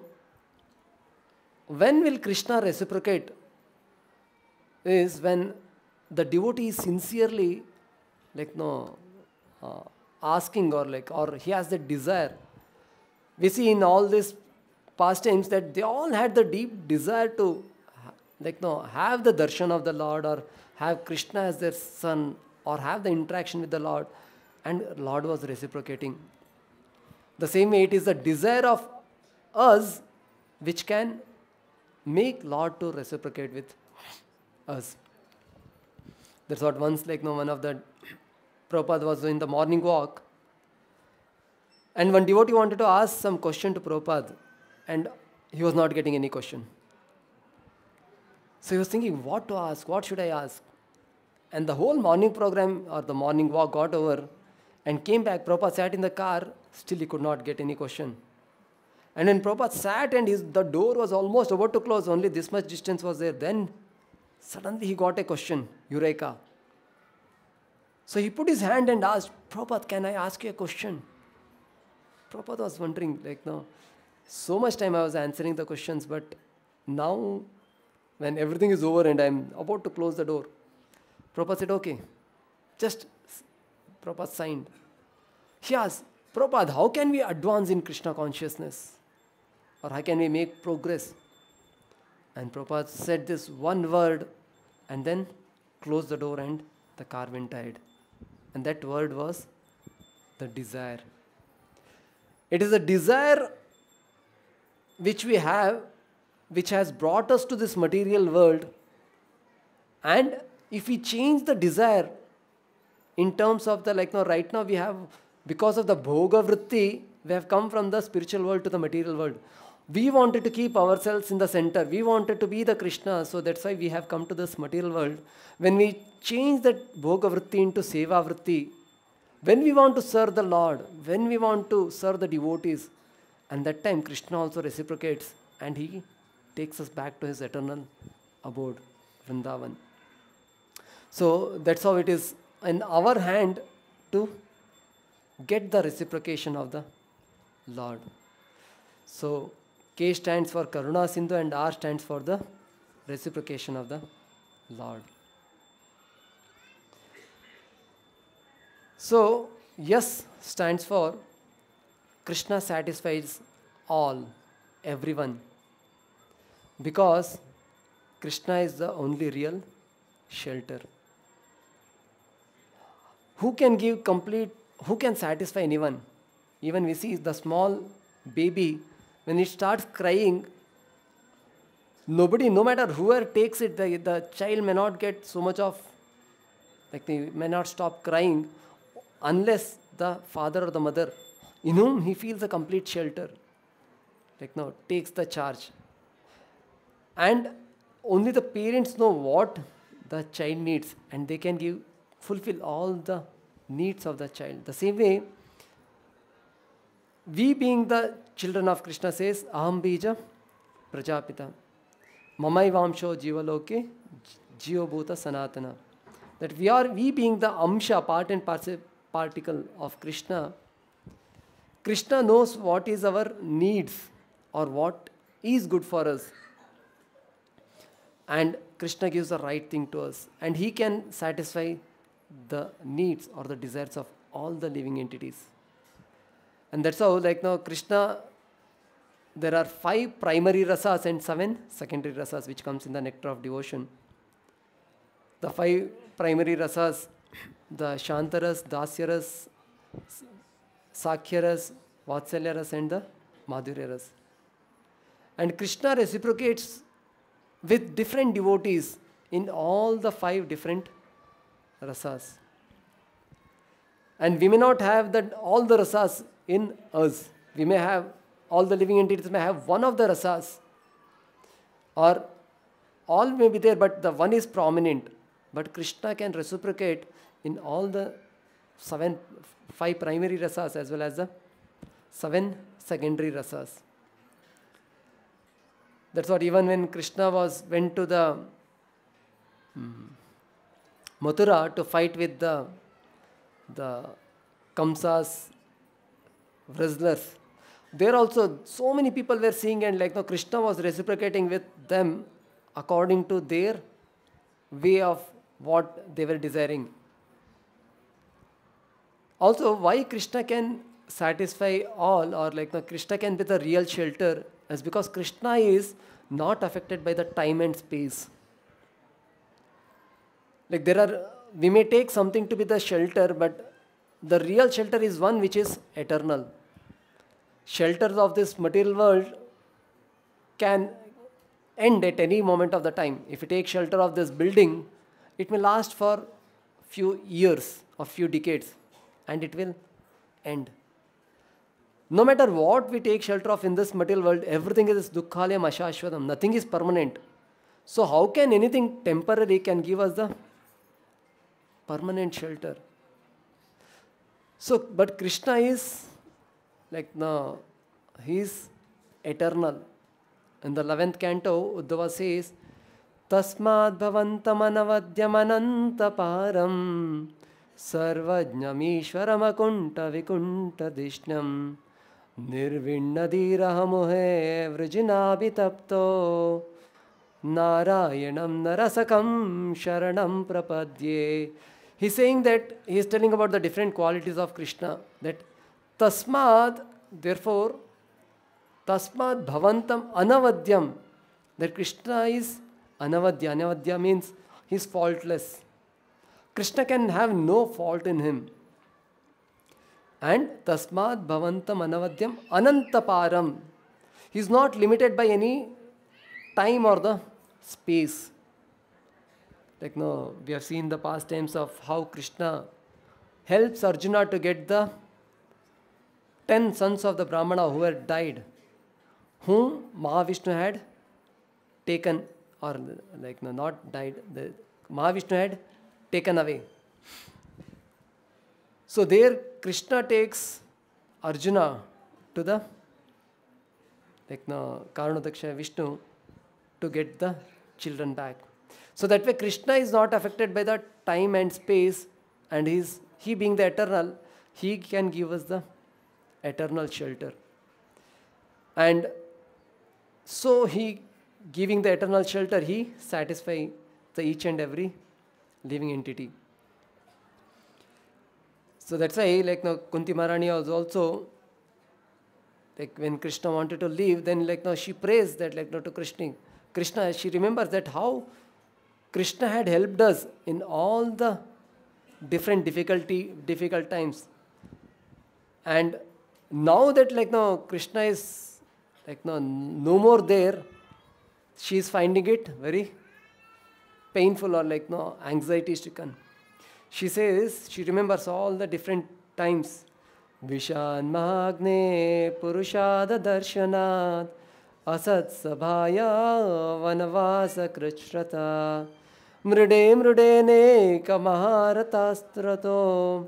when will Krishna reciprocate? Is when the devotee is sincerely, like no, uh, asking or like, or he has the desire. We see in all these pastimes that they all had the deep desire to, like no, have the darshan of the Lord or have Krishna as their son or have the interaction with the Lord, and Lord was reciprocating. The same way it is the desire of us which can make Lord to reciprocate with us. That's what once like no, one of the Prabhupada was doing the morning walk, and one devotee wanted to ask some question to Prabhupada and he was not getting any question. So he was thinking what to ask, what should I ask? And the whole morning program or the morning walk got over and came back. Prabhupada sat in the car, still he could not get any question. And when Prabhupada sat and his, the door was almost about to close, only this much distance was there, then suddenly he got a question, Eureka. So he put his hand and asked, Prabhupada, can I ask you a question? Prabhupada was wondering, like, no, so much time I was answering the questions, but now when everything is over and I'm about to close the door, Prabhupada said, okay, just, Prabhupada signed. He asked, Prabhupada, how can we advance in Krishna consciousness? Or how can we make progress? And Prabhupada said this one word and then closed the door and the car went ahead. And that word was the desire. It is a desire which we have, which has brought us to this material world. And if we change the desire in terms of the, like now, right now we have, because of the bhoga vritti, we have come from the spiritual world to the material world. We wanted to keep ourselves in the center. We wanted to be the Krishna. So that's why we have come to this material world. When we change that bhoga vritti into seva vritti, when we want to serve the Lord, when we want to serve the devotees, and that time Krishna also reciprocates and he takes us back to his eternal abode, Vrindavan. So that's how it is in our hand to get the reciprocation of the Lord. So K stands for Karuna Sindhu and R stands for the reciprocation of the Lord. So yes stands for Krishna satisfies all, everyone, because Krishna is the only real shelter. Who can give complete, who can satisfy anyone? Even we see the small baby, when it starts crying, nobody, no matter whoever takes it, the, the child may not get so much of, like they may not stop crying unless the father or the mother, in whom he feels a complete shelter, like no, takes the charge. And only the parents know what the child needs and they can give, fulfill all the needs of the child. The same way, we being the children of Krishna says, Aham bija prajapita, mamai vamsho jivaloke jiva bhuta sanatana. That we are, we being the amsha, part and particle of Krishna, Krishna knows what is our needs or what is good for us. And Krishna gives the right thing to us. And he can satisfy the needs or the desires of all the living entities. And that's how, like now, Krishna, there are five primary rasas and seven secondary rasas which comes in the nectar of devotion. The five primary rasas, the Shantaras, Dasyaras, Sakhyaras, Vatsalyaras and the Madhuryaras. And Krishna reciprocates with different devotees in all the five different rasas. And we may not have that all the rasas in us. We may have, all the living entities may have one of the rasas. Or all may be there, but the one is prominent. But Krishna can reciprocate in all the seven, five primary rasas as well as the seven secondary rasas. That's what even when Krishna was went to the hmm, Mathura to fight with the the Kamsa's wrestlers, there also so many people were seeing, and like no, Krishna was reciprocating with them according to their way of what they were desiring. Also, why Krishna can satisfy all, or like no, Krishna can be the real shelter, is because Krishna is not affected by the time and space. Like there are, we may take something to be the shelter, but the real shelter is one which is eternal. Shelters of this material world can end at any moment of the time. If you take shelter of this building, it may last for few years or few decades, and it will end. No matter what we take shelter of in this material world, everything is dukkhalayam ashashvatam. Nothing is permanent. So how can anything temporary can give us the permanent shelter? So, but Krishna is like, no, he is eternal. In the eleventh canto, Uddhava says, Tasmad bhavantam anavadyam anantaparam sarvajnam ishwaram akunta vikunta dishnam nirvinnadirahamuhe vrijinabhitapto narayanam narasakam sharanam prapadye. He's saying that, he is telling about the different qualities of Krishna, that Tasmad, therefore, Tasmad bhavantam anavadyam, that Krishna is anavadya. Anavadya means he is faultless. Krishna can have no fault in him. And Tasmad bhavantam anavadyam anantaparam. He is not limited by any time or the space. Like no, we have seen the past times of how Krishna helps Arjuna to get the ten sons of the Brahmana who had died, whom Mahavishnu had taken, or like no, not died, the Mahavishnu had taken away. So there Krishna takes Arjuna to the like no, Karanodakshaya Vishnu to get the children back. So that way Krishna is not affected by the time and space, and he's, he being the eternal, he can give us the eternal shelter. And so he, giving the eternal shelter, he satisfies the each and every living entity. So that's why like now Kunti Maharani was also, like when Krishna wanted to leave, then like now she prays that like now to Krishna, Krishna, she remembers that how Krishna had helped us in all the different difficulty, difficult times. And now that like now Krishna is like now no more there, she is finding it very painful or like no anxiety stricken. She says, she remembers all the different times. Vishan Mahagne Purushada Darshanat Asat Sabhaya Vanavasa Krichrata Mrude Mrudene Kamaratastrato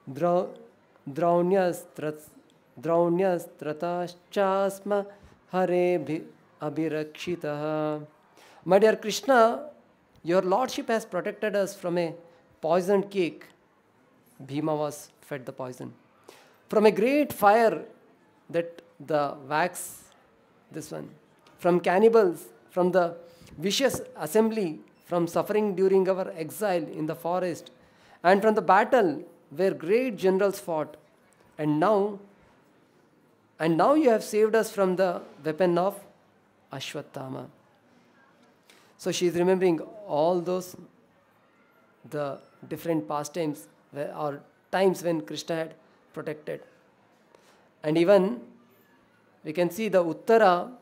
Draunyastratas Hare Abhirakshita. My dear Krishna, your Lordship has protected us from a poisoned cake. Bhima was fed the poison. From a great fire, that the wax, this one, from cannibals, from the vicious assembly, from suffering during our exile in the forest, and from the battle where great generals fought. And now, and now you have saved us from the weapon of Ashwatthama. So she is remembering all those, the different pastimes where, or times when Krishna had protected. And even we can see the Uttara,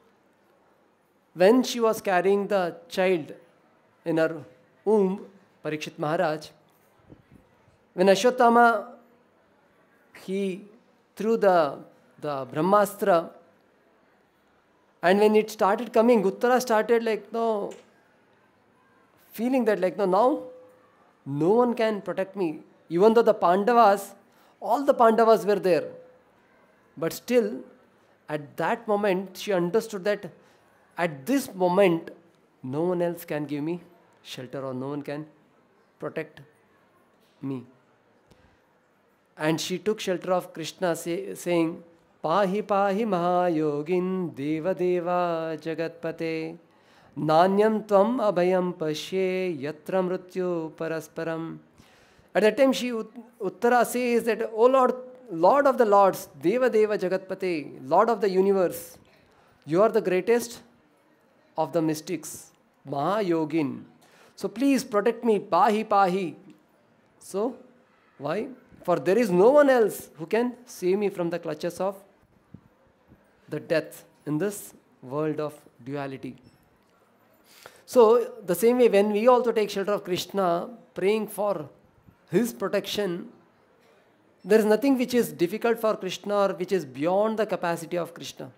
when she was carrying the child in her womb, Parikshit Maharaj, when Ashwatthama, he threw the, the Brahmastra, and when it started coming, Uttara started like, no, feeling that like, no, now no one can protect me. Even though the Pandavas, all the Pandavas were there. But still, at that moment, she understood that at this moment, no one else can give me shelter or no one can protect me. And she took shelter of Krishna, say, saying, Pahi pahi mahayogin deva deva jagatpate nanyam tvam abhayam pashe yatra mrityu parasparam. At that time, she, Uttara says that, O Lord, Lord of the Lords, Deva Deva Jagatpate, Lord of the universe, you are the greatest of the mystics, Mahayogin. So please protect me, Pahi Pahi. So, why? For there is no one else who can save me from the clutches of the death in this world of duality. So, the same way when we also take shelter of Krishna, praying for His protection, there is nothing which is difficult for Krishna or which is beyond the capacity of Krishna.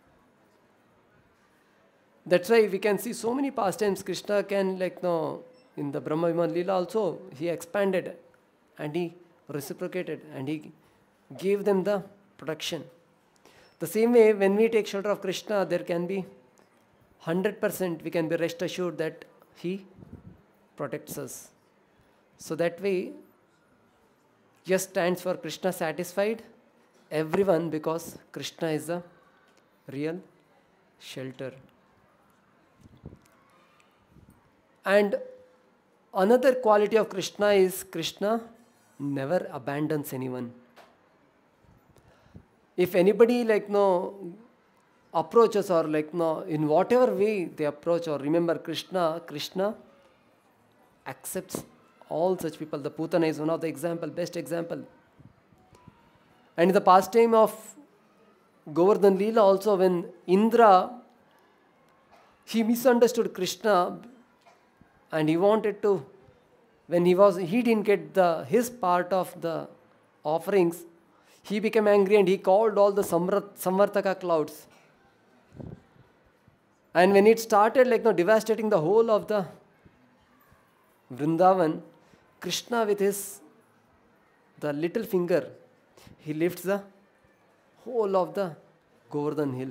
That's why we can see so many pastimes Krishna can, like, no, in the Brahma Viman Leela also, he expanded and he reciprocated and he gave them the protection. The same way, when we take shelter of Krishna, there can be one hundred percent we can be rest assured that he protects us. So that way, just stands for Krishna satisfied everyone, because Krishna is the real shelter. And another quality of Krishna is Krishna never abandons anyone. If anybody like no approaches or like no in whatever way they approach, or remember Krishna, Krishna accepts all such people. The Putana is one of the example, best example. And in the pastime of Govardhan Leela also, when Indra, he misunderstood Krishna and he wanted to, when he was, he didn't get the his part of the offerings, he became angry and he called all the Samrat, Samvartaka clouds. And when it started like no devastating the whole of the Vrindavan, Krishna with his the little finger, he lifts the whole of the Govardhan hill.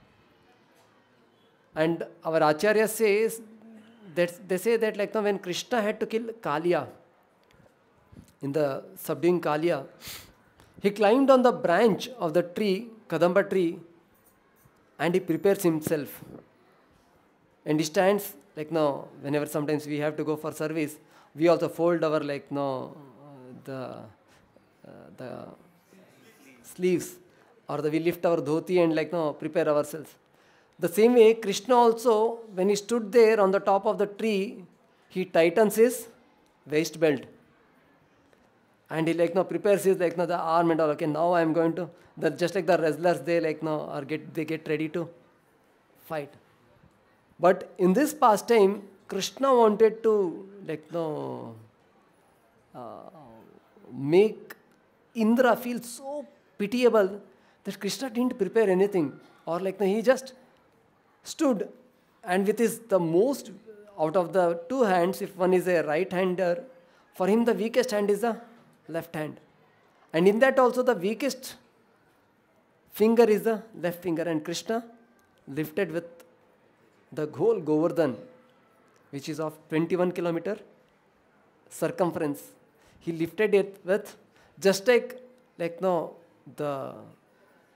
And our Acharya says that they say that like now when Krishna had to kill Kaliya, in the subduing Kaliya, he climbed on the branch of the tree, Kadamba tree, and he prepares himself. And he stands like now, whenever sometimes we have to go for service, we also fold our like no the uh, the sleeves, or the, we lift our dhoti and like no prepare ourselves. The same way Krishna also, when he stood there on the top of the tree, he tightens his waist belt. And he like no prepares his like no the arm and all. Okay, now I am going to, the, just like the wrestlers, they like no or get they get ready to fight. But in this pastime, Krishna wanted to like no uh, make Indra feel so pitiable that Krishna didn't prepare anything, or like no, he just stood and with his the most out of the two hands, if one is a right hander, for him the weakest hand is the left hand, and in that also the weakest finger is the left finger, and Krishna lifted with the whole Govardhan, which is of twenty-one kilometer circumference. He lifted it with just like like no the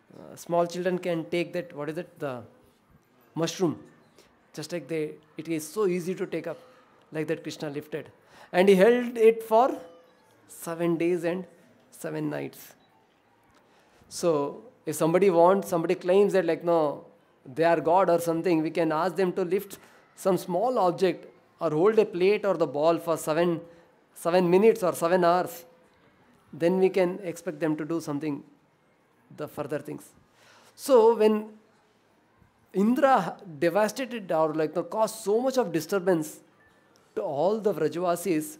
uh, small children can take that, what is it, the mushroom. Just like they, it is so easy to take up. Like that Krishna lifted. And he held it for seven days and seven nights. So, if somebody wants, somebody claims that like, no, they are God or something, we can ask them to lift some small object or hold a plate or the ball for seven, seven minutes or seven hours. Then we can expect them to do something, the further things. So, when Indra devastated or like no, caused so much of disturbance to all the Vrajavasis,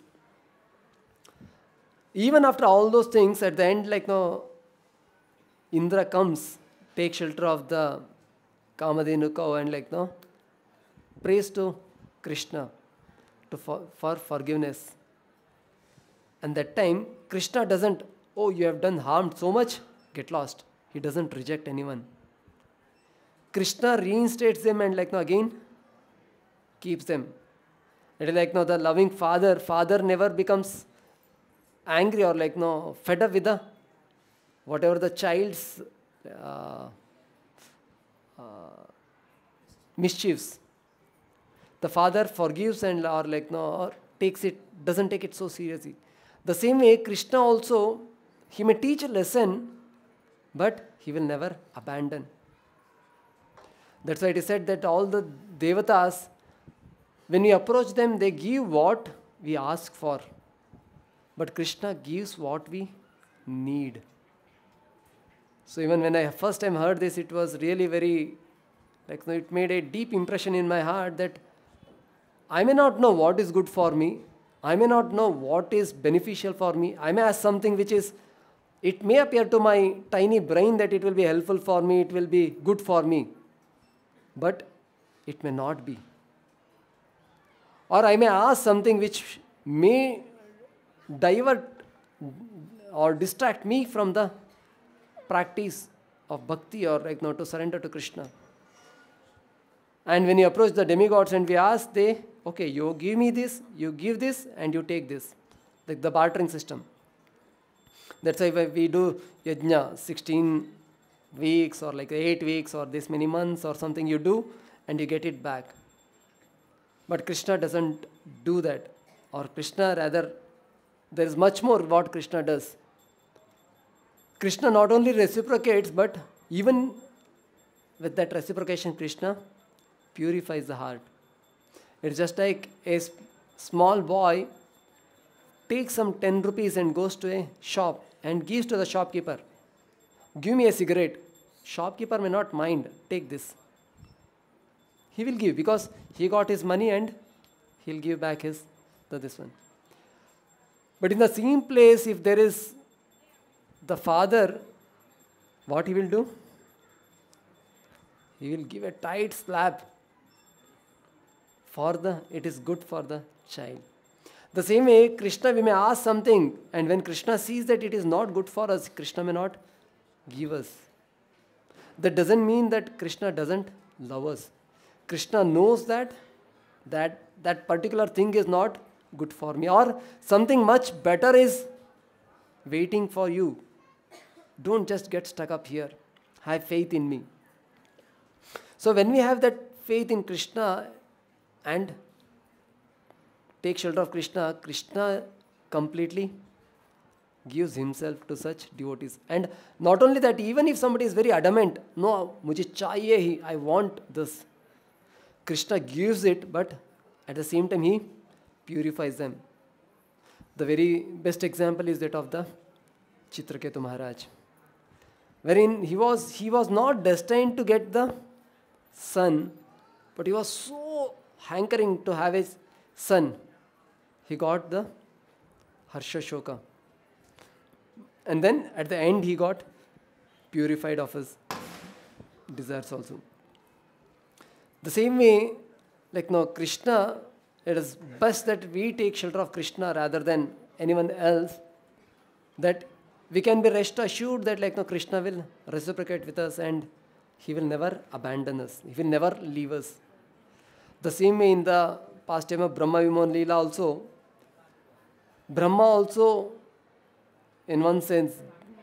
even after all those things, at the end, like no, Indra comes, takes shelter of the Kamadhenu cow and like no, prays to Krishna to for, for forgiveness. And that time, Krishna doesn't, oh, you have done harm so much, get lost. He doesn't reject anyone. Krishna reinstates them and like no, again keeps them. It is like no, the loving father, father never becomes angry or like no, fed up with the whatever the child's uh, uh, mischiefs. The father forgives and or like no, or takes it, doesn't take it so seriously. The same way, Krishna also, he may teach a lesson, but he will never abandon. That's why it is said that all the devatas, when we approach them, they give what we ask for. But Krishna gives what we need. So even when I first time heard this, it was really very, like it made a deep impression in my heart that I may not know what is good for me. I may not know what is beneficial for me. I may ask something which is, it may appear to my tiny brain that it will be helpful for me, it will be good for me. But it may not be. Or I may ask something which may divert or distract me from the practice of bhakti or like now to surrender to Krishna. And when you approach the demigods and we ask, they, okay, you give me this, you give this, and you take this. Like the bartering system. That's why we do yajna, sixteen weeks or like eight weeks or this many months or something you do and you get it back. But Krishna doesn't do that. Or Krishna rather, there is much more what Krishna does. Krishna not only reciprocates, but even with that reciprocation, Krishna purifies the heart. It's just like a small boy takes some ten rupees and goes to a shop and gives to the shopkeeper. Give me a cigarette. Shopkeeper may not mind. Take this. He will give because he got his money and he'll give back his the this one. But in the same place, if there is the father, what he will do? He will give a tight slap for the, it is good for the child. The same way, Krishna, we may ask something, and when Krishna sees that it is not good for us, Krishna may not give us. That doesn't mean that Krishna doesn't love us. Krishna knows that that, that particular thing is not good for me, or something much better is waiting for you. Don't just get stuck up here. Have faith in me. So when we have that faith in Krishna and take shelter of Krishna, Krishna completely gives himself to such devotees. And not only that, even if somebody is very adamant, no, mujhe chahiye hi, I want this. Krishna gives it, but at the same time he purifies them. The very best example is that of the Chitraketu Maharaj, wherein he was, he was not destined to get the son, but he was so hankering to have his son. He got the Harsha Shoka. And then at the end he got purified of his desires also. The same way, like now Krishna, it is best that we take shelter of Krishna rather than anyone else, that we can be rest assured that like now Krishna will reciprocate with us and he will never abandon us. He will never leave us. The same way in the pastime of Brahma Vimon Leela also, Brahma also, in one sense,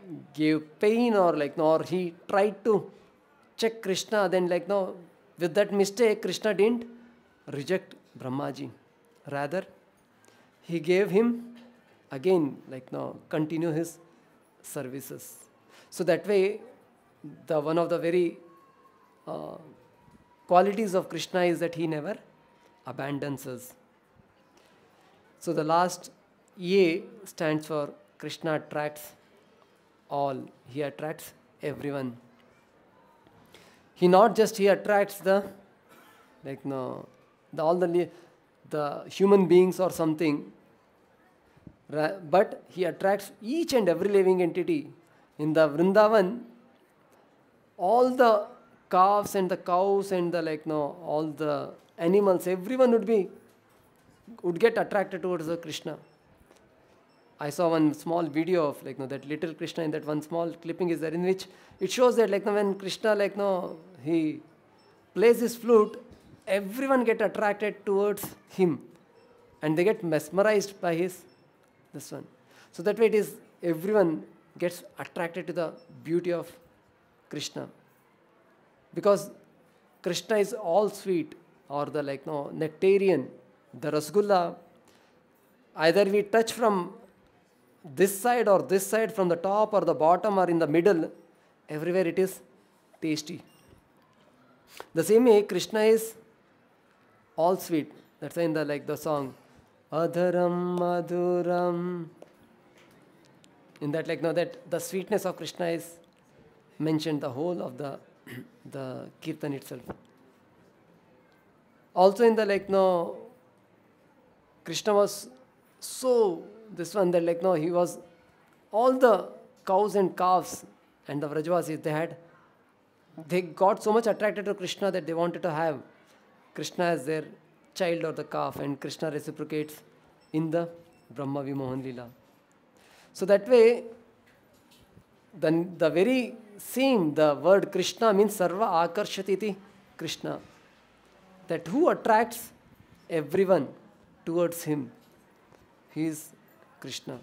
gave pain or like no, or he tried to check Krishna, then like no, with that mistake, Krishna didn't reject Brahmaji. Rather, he gave him again, like no, continue his services. So that way, the one of the very uh, qualities of Krishna is that he never abandons us. So the last A stands for Krishna attracts all. He attracts everyone. He not just he attracts the like no the all the the human beings or something, but he attracts each and every living entity. In the Vrindavan, all the calves and the cows and the like no all the animals, everyone would be would get attracted towards the Krishna. I saw one small video of like no that little Krishna, in that one small clipping is there, in which it shows that like no when Krishna like no he plays his flute, everyone get attracted towards him and they get mesmerized by his this one. So that way it is everyone gets attracted to the beauty of Krishna, because Krishna is all sweet, or the like no nectarian, the rasgulla. Either we touch from this side or this side, from the top or the bottom or in the middle, everywhere it is tasty. The same way Krishna is all sweet. That's why in the like the song Adharam Madhuram, in that like no that the sweetness of Krishna is mentioned the whole of the the kirtan itself. Also in the like no Krishna was so this one that like no he was all the cows and calves and the Vrajavasis, they had they got so much attracted to Krishna that they wanted to have Krishna as their child or the calf, and Krishna reciprocates in the Brahma Vimohan Leela. So that way, the, the very same, the word Krishna means Sarva Akarshatiti Krishna. That who attracts everyone towards him, he is Krishna.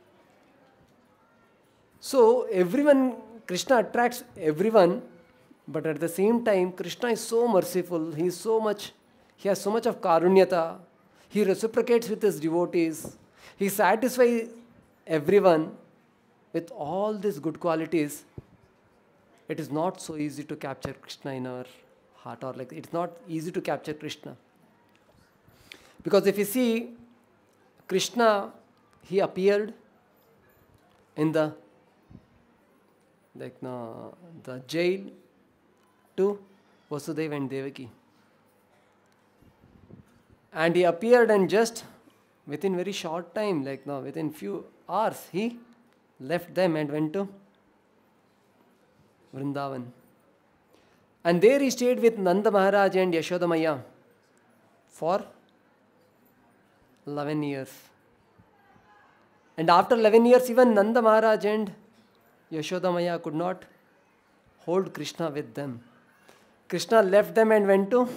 So everyone, Krishna attracts everyone, but at the same time, Krishna is so merciful, he is so much, he has so much of karunyata, he reciprocates with his devotees, he satisfies everyone with all these good qualities. It is not so easy to capture Krishna in our heart, or like it's not easy to capture Krishna. Because if you see, Krishna, he appeared in the like no, the jail to Vasudeva and Devaki. And he appeared, and just within very short time, like no, within few hours, he left them and went to Vrindavan. And there he stayed with Nanda Maharaj and Yashoda Maya for eleven years. And after eleven years, even Nanda Maharaj and Yashoda Maya could not hold Krishna with them. Krishna left them and went to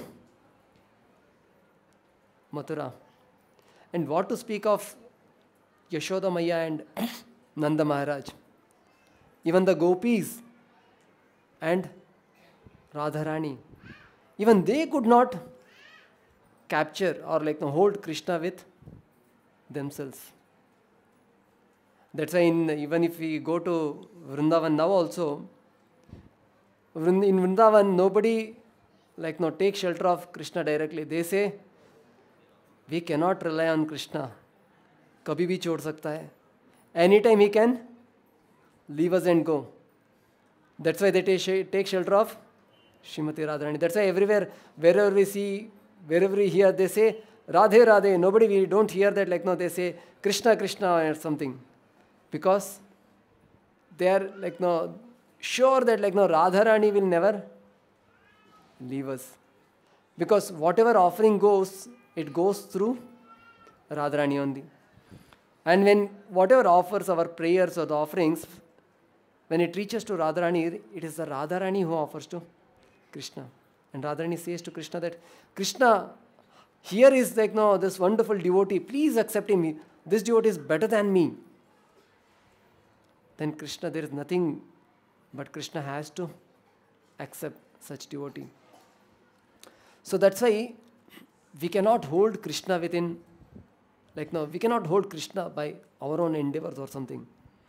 Mathura. And what to speak of Yashoda Maya and Nanda Maharaj? Even the gopis and Radharani, even they could not capture or like hold Krishna with themselves. That's why in, even if we go to Vrindavan now also, in Vrindavan nobody like no take shelter of Krishna directly. They say, we cannot rely on Krishna. Kabhi bhi chhod sakta hai. Anytime he can leave us and go. That's why they take, take shelter of Srimati Radharani. That's why everywhere, wherever we see, wherever we hear, they say, Radhe Radhe. Nobody, we don't hear that like no, they say Krishna Krishna or something. Because they are like no, sure that like no, Radharani will never leave us. Because whatever offering goes, it goes through Radharani only. And when whatever offers our prayers or the offerings, when it reaches to Radharani, it is the Radharani who offers to Krishna. And Radharani says to Krishna that, Krishna, here is like no, this wonderful devotee, please accept him. This devotee is better than me. then Krishna, there is nothing but Krishna has to accept such devotee. So that's why we cannot hold Krishna within, like no, we cannot hold Krishna by our own endeavors or something.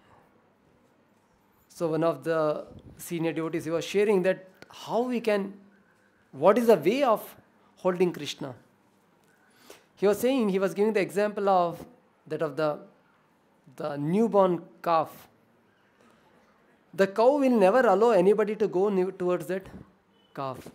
So one of the senior devotees, he was sharing that how we can, what is the way of holding Krishna. He was saying, he was giving the example of that of the, the newborn calf. The cow will never allow anybody to go new towards that calf.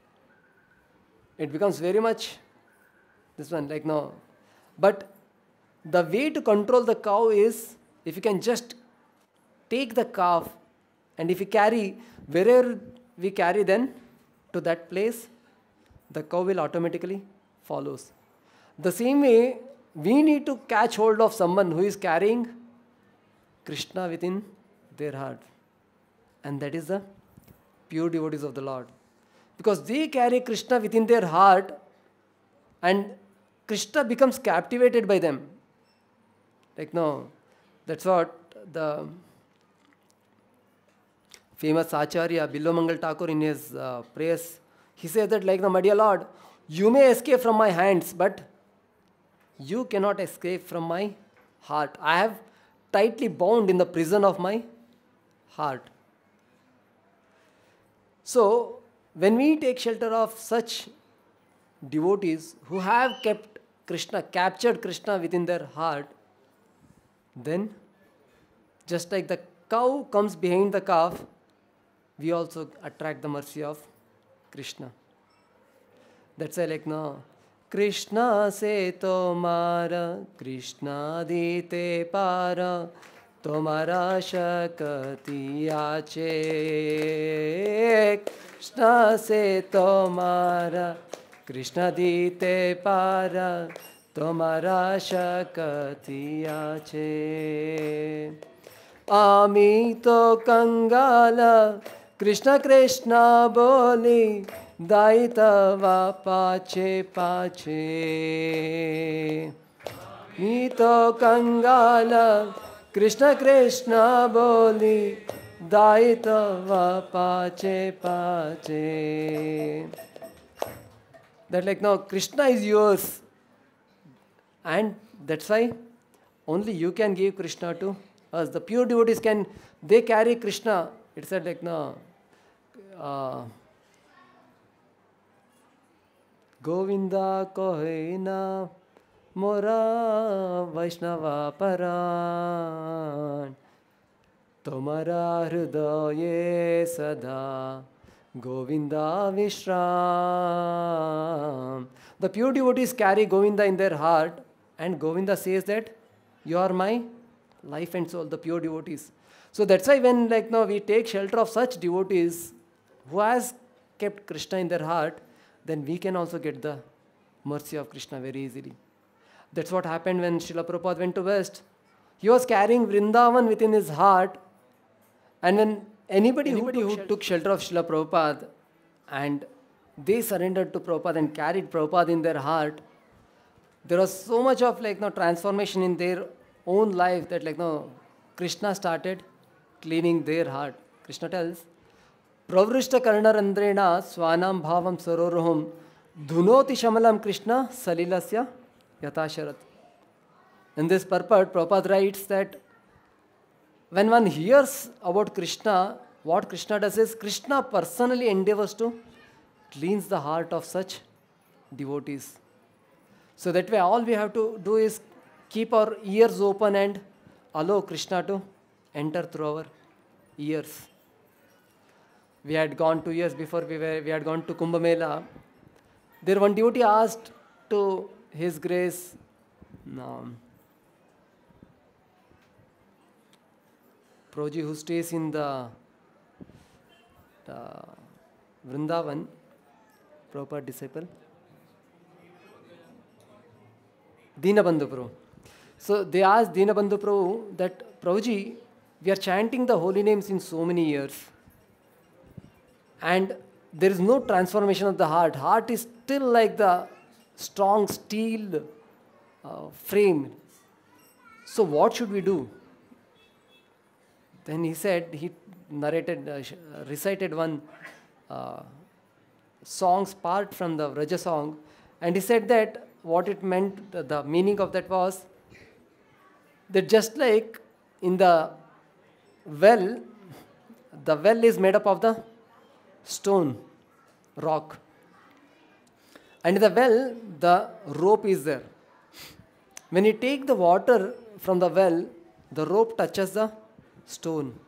It becomes very much, this one, like no. But the way to control the cow is, if you can just take the calf, and if you carry, wherever we carry then to that place, the cow will automatically follows. The same way, we need to catch hold of someone who is carrying Krishna within their heart. And that is the pure devotees of the Lord. Because they carry Krishna within their heart, and Krishna becomes captivated by them. Like no, that's what the famous Acharya Bilomangal Thakur in his uh, prayers, he says that like, no, my dear Lord, you may escape from my hands, but you cannot escape from my heart. I have tightly bound in the prison of my heart. So, when we take shelter of such devotees who have kept Krishna, captured Krishna within their heart, then just like the cow comes behind the calf, we also attract the mercy of Krishna. That's why like no, Krishna se tomara, Krishna dite para, tomara shakati ache. Krishna se tomara, Krishna dite para, tomara shakati ache. Ami to kangala, Krishna Krishna boli, daitava pache pache. Mito kangala, Krishna Krishna boli, daitava pache pache. That like now Krishna is yours, and that's why only you can give Krishna to us. The pure devotees can, they carry Krishna. It said like no, uh, Govinda kohena mora Vaishnava paran, tomara hridaye sada Govinda Vishram. The pure devotees carry Govinda in their heart, and Govinda says that you are my life and soul, the pure devotees. So that's why when like now we take shelter of such devotees who has kept Krishna in their heart, then we can also get the mercy of Krishna very easily. That's what happened when Srila Prabhupada went to West. He was carrying Vrindavan within his heart, and when anybody, anybody who, took, who took shelter of Srila Prabhupada and they surrendered to Prabhupada and carried Prabhupada in their heart, there was so much of like no transformation in their own life that like no Krishna started cleaning their heart. Krishna tells, Pravrishta karnarandrena swanam bhavam saroruhum dhunoti shamalam Krishna salilasya yatasharat. In this purport, Prabhupada writes that when one hears about Krishna, what Krishna does is, Krishna personally endeavors to cleanse the heart of such devotees. So that way all we have to do is keep our ears open and allow Krishna to enter through our ears. We had gone two years before we were, we had gone to Kumbh Mela. There one devotee asked to His Grace, no, Prabhuji who stays in the, the Vrindavan, Prabhupada disciple, Dinabandhu Prabhu. So they asked Dinabandhu Prabhu that, Prabhuji, we are chanting the holy names in so many years, and there is no transformation of the heart. Heart is still like the strong steel uh, frame. So what should we do? Then he said, he narrated, uh, sh- uh, recited one uh, song's part from the Vraja song, and he said that what it meant, the, the meaning of that was that just like in the well, the well is made up of the stone, rock, and in the well, the rope is there. When you take the water from the well, the rope touches the stone.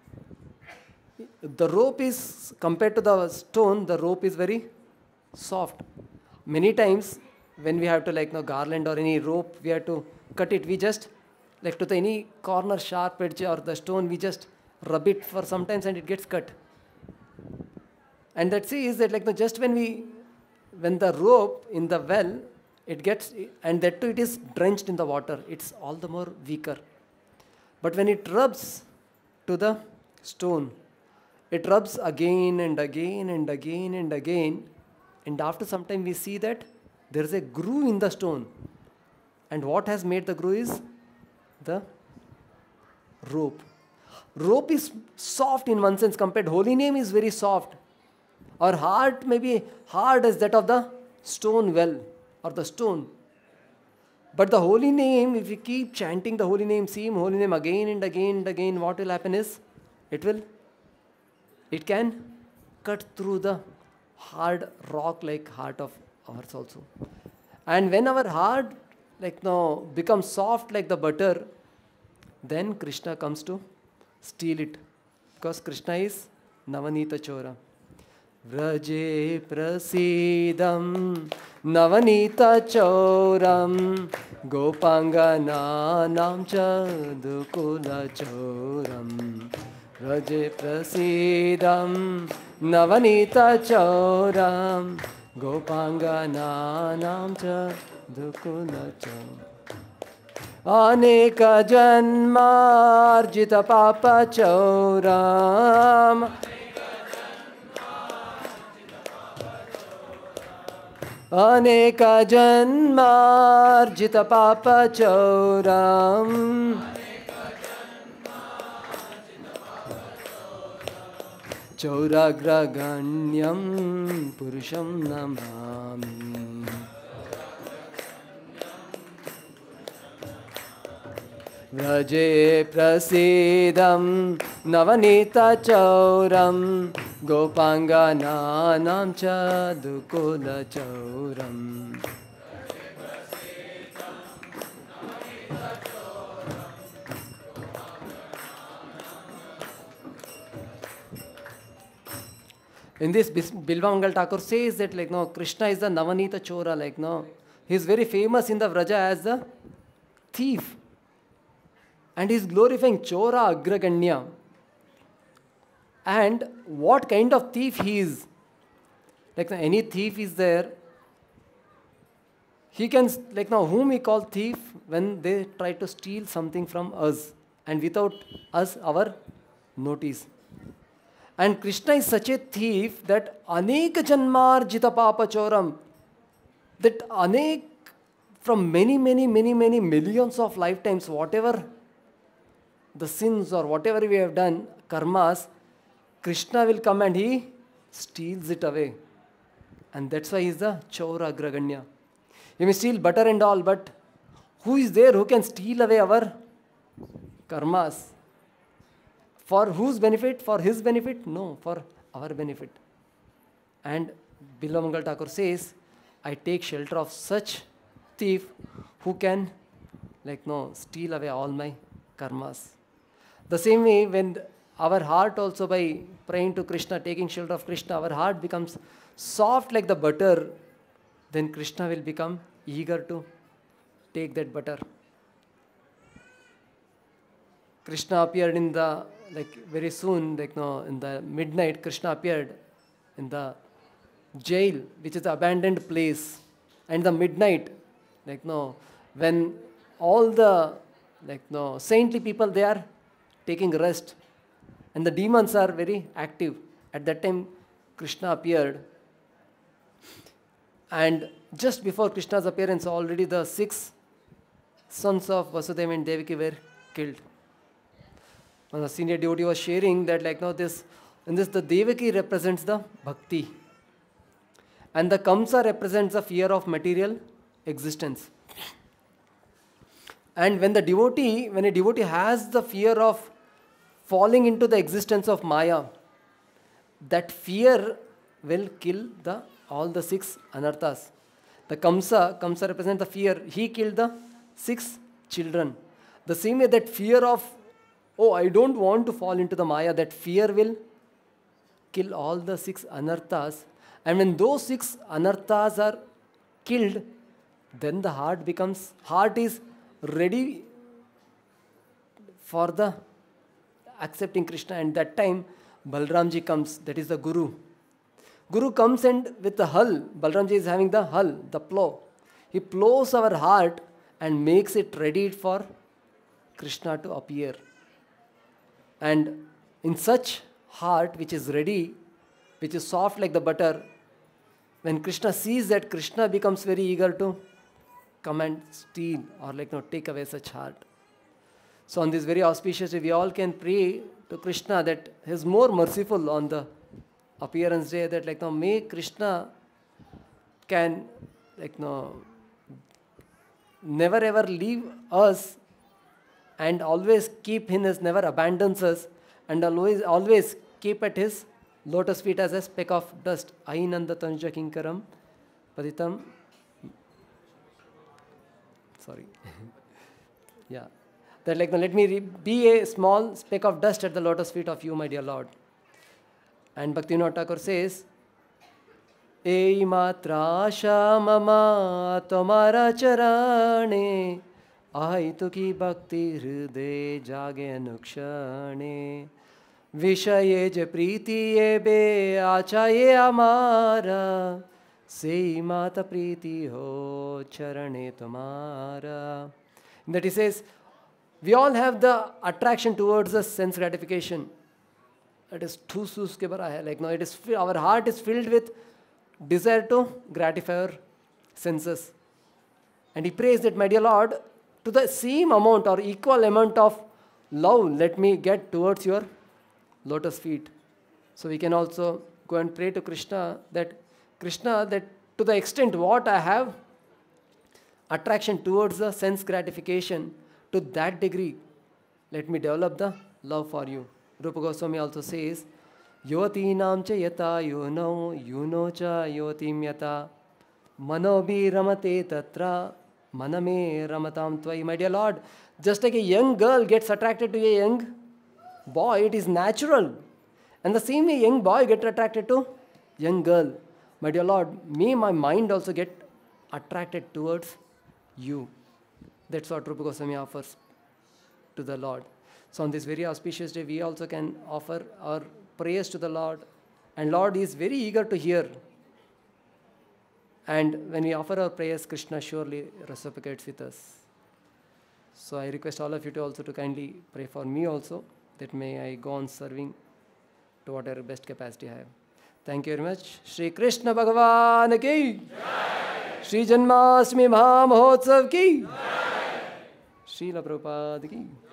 The rope is, compared to the stone, the rope is very soft. Many times when we have to like no garland or any rope, we have to cut it. We just like to the any corner sharp edge or the stone, we just rub it for sometimes and it gets cut. And that says that like no, just when we, when the rope in the well, it gets, and that too it is drenched in the water, it's all the more weaker. But when it rubs to the stone, it rubs again and again and again and again, and after some time we see that there is a groove in the stone. And what has made the groove is the rope. Rope is soft in one sense compared. Holy name is very soft. Our heart may be hard as that of the stone well or the stone. But the holy name, if we keep chanting the holy name, same holy name again and again and again, what will happen is, it will, it can cut through the hard rock like heart of ours also. And when our heart like now becomes soft like the butter, then Krishna comes to steal it. Because Krishna is Navanita Chora. Vraje prasidam Navanita Choram Gopangana nam chadukula choram. Vraje prasidam Navanita Choram Gopangana nam chadukula choram. Aneka janmarjita papa choram. Aneka janmarjita papa choram. Choragraganyam purusham namami. Vraje prasidam Navanita Choram Gopangana nam chadukula choram. In this, Bilvamangal Thakur says that like no, Krishna is the Navanita Chora, like no, he is very famous in the Vraja as the thief. And he is glorifying Chora Agraganya. And what kind of thief he is? Like now, any thief is there. He can, like now, whom we call thief when they try to steal something from us and without us, our notice. And Krishna is such a thief that Anek Janmarjita Papa Choram, that Anek, from many, many, many, many millions of lifetimes, whatever the sins or whatever we have done, karmas, Krishna will come and he steals it away. And that's why he is the Chaura Agraganya. He may steal butter and all, but who is there who can steal away our karmas? For whose benefit? For his benefit? No, for our benefit. And Bilvamangal Thakur says, I take shelter of such thief who can like no steal away all my karmas. The same way, when our heart also, by praying to Krishna, taking shelter of Krishna, our heart becomes soft like the butter, then Krishna will become eager to take that butter. Krishna appeared in the, like very soon, like no, in the midnight, Krishna appeared in the jail, which is the abandoned place. And the midnight, like no, when all the, like no, saintly people, they are taking rest. And the demons are very active. At that time, Krishna appeared. And just before Krishna's appearance, already the six sons of Vasudeva and Devaki were killed. One senior devotee was sharing that like now this, in this the Devaki represents the bhakti. And the Kamsa represents the fear of material existence. And when the devotee, when a devotee has the fear of falling into the existence of Maya, that fear will kill the all the six anarthas. The Kamsa, Kamsa represents the fear. He killed the six children. The same way that fear of, oh, I don't want to fall into the Maya, that fear will kill all the six anarthas. And when those six anarthas are killed, then the heart becomes, heart is ready for the accepting Krishna. And that time, Balramji comes, that is the Guru. Guru comes and with the hull, Balramji is having the hull, the plow. He plows our heart and makes it ready for Krishna to appear. And in such heart which is ready, which is soft like the butter, when Krishna sees that, Krishna becomes very eager to come and steal or like no take away such heart. So on this very auspicious day, we all can pray to Krishna that he is more merciful on the appearance day, that like now may Krishna can like no never ever leave us and always keep in his, never abandons us, and always always keep at his lotus feet as a speck of dust. Ainanda tanja kinkaram paditam. Sorry. Yeah. That like, let me be a small speck of dust at the lotus feet of you, my dear Lord. And Bhaktivinoda Thakur says, Ei matra asha mama tomara charane ahaitu ki bhakti hriday jage anukshane vishaye je priti ye be achaye amara sei mata priti ho charane tumara. That he says, we all have the attraction towards the sense gratification. It is too sus ke bara hai. Like no, it is our heart is filled with desire to gratify our senses. And he prays that, my dear Lord, to the same amount or equal amount of love, let me get towards your lotus feet. So we can also go and pray to Krishna that, Krishna, that to the extent what I have attraction towards the sense gratification, to that degree, let me develop the love for you. Rupa Goswami also says, Yoti nam cha yata yuno, yuno cha yotim yata, manobi ramate tatra, maname ramatam tvai. My dear Lord, just like a young girl gets attracted to a young boy, it is natural. And the same way young boy gets attracted to young girl. My dear Lord, may my mind also get attracted towards you. That's what Rupa Goswami offers to the Lord. So on this very auspicious day, we also can offer our prayers to the Lord. And Lord is very eager to hear. And when we offer our prayers, Krishna surely reciprocates with us. So I request all of you to also to kindly pray for me also, that may I go on serving to whatever best capacity I have. Thank you very much. Sri Krishna Bhagavan ki Jai. Sri Janmastami Mahamahotsav ki Jai. Srila Prabhupada ki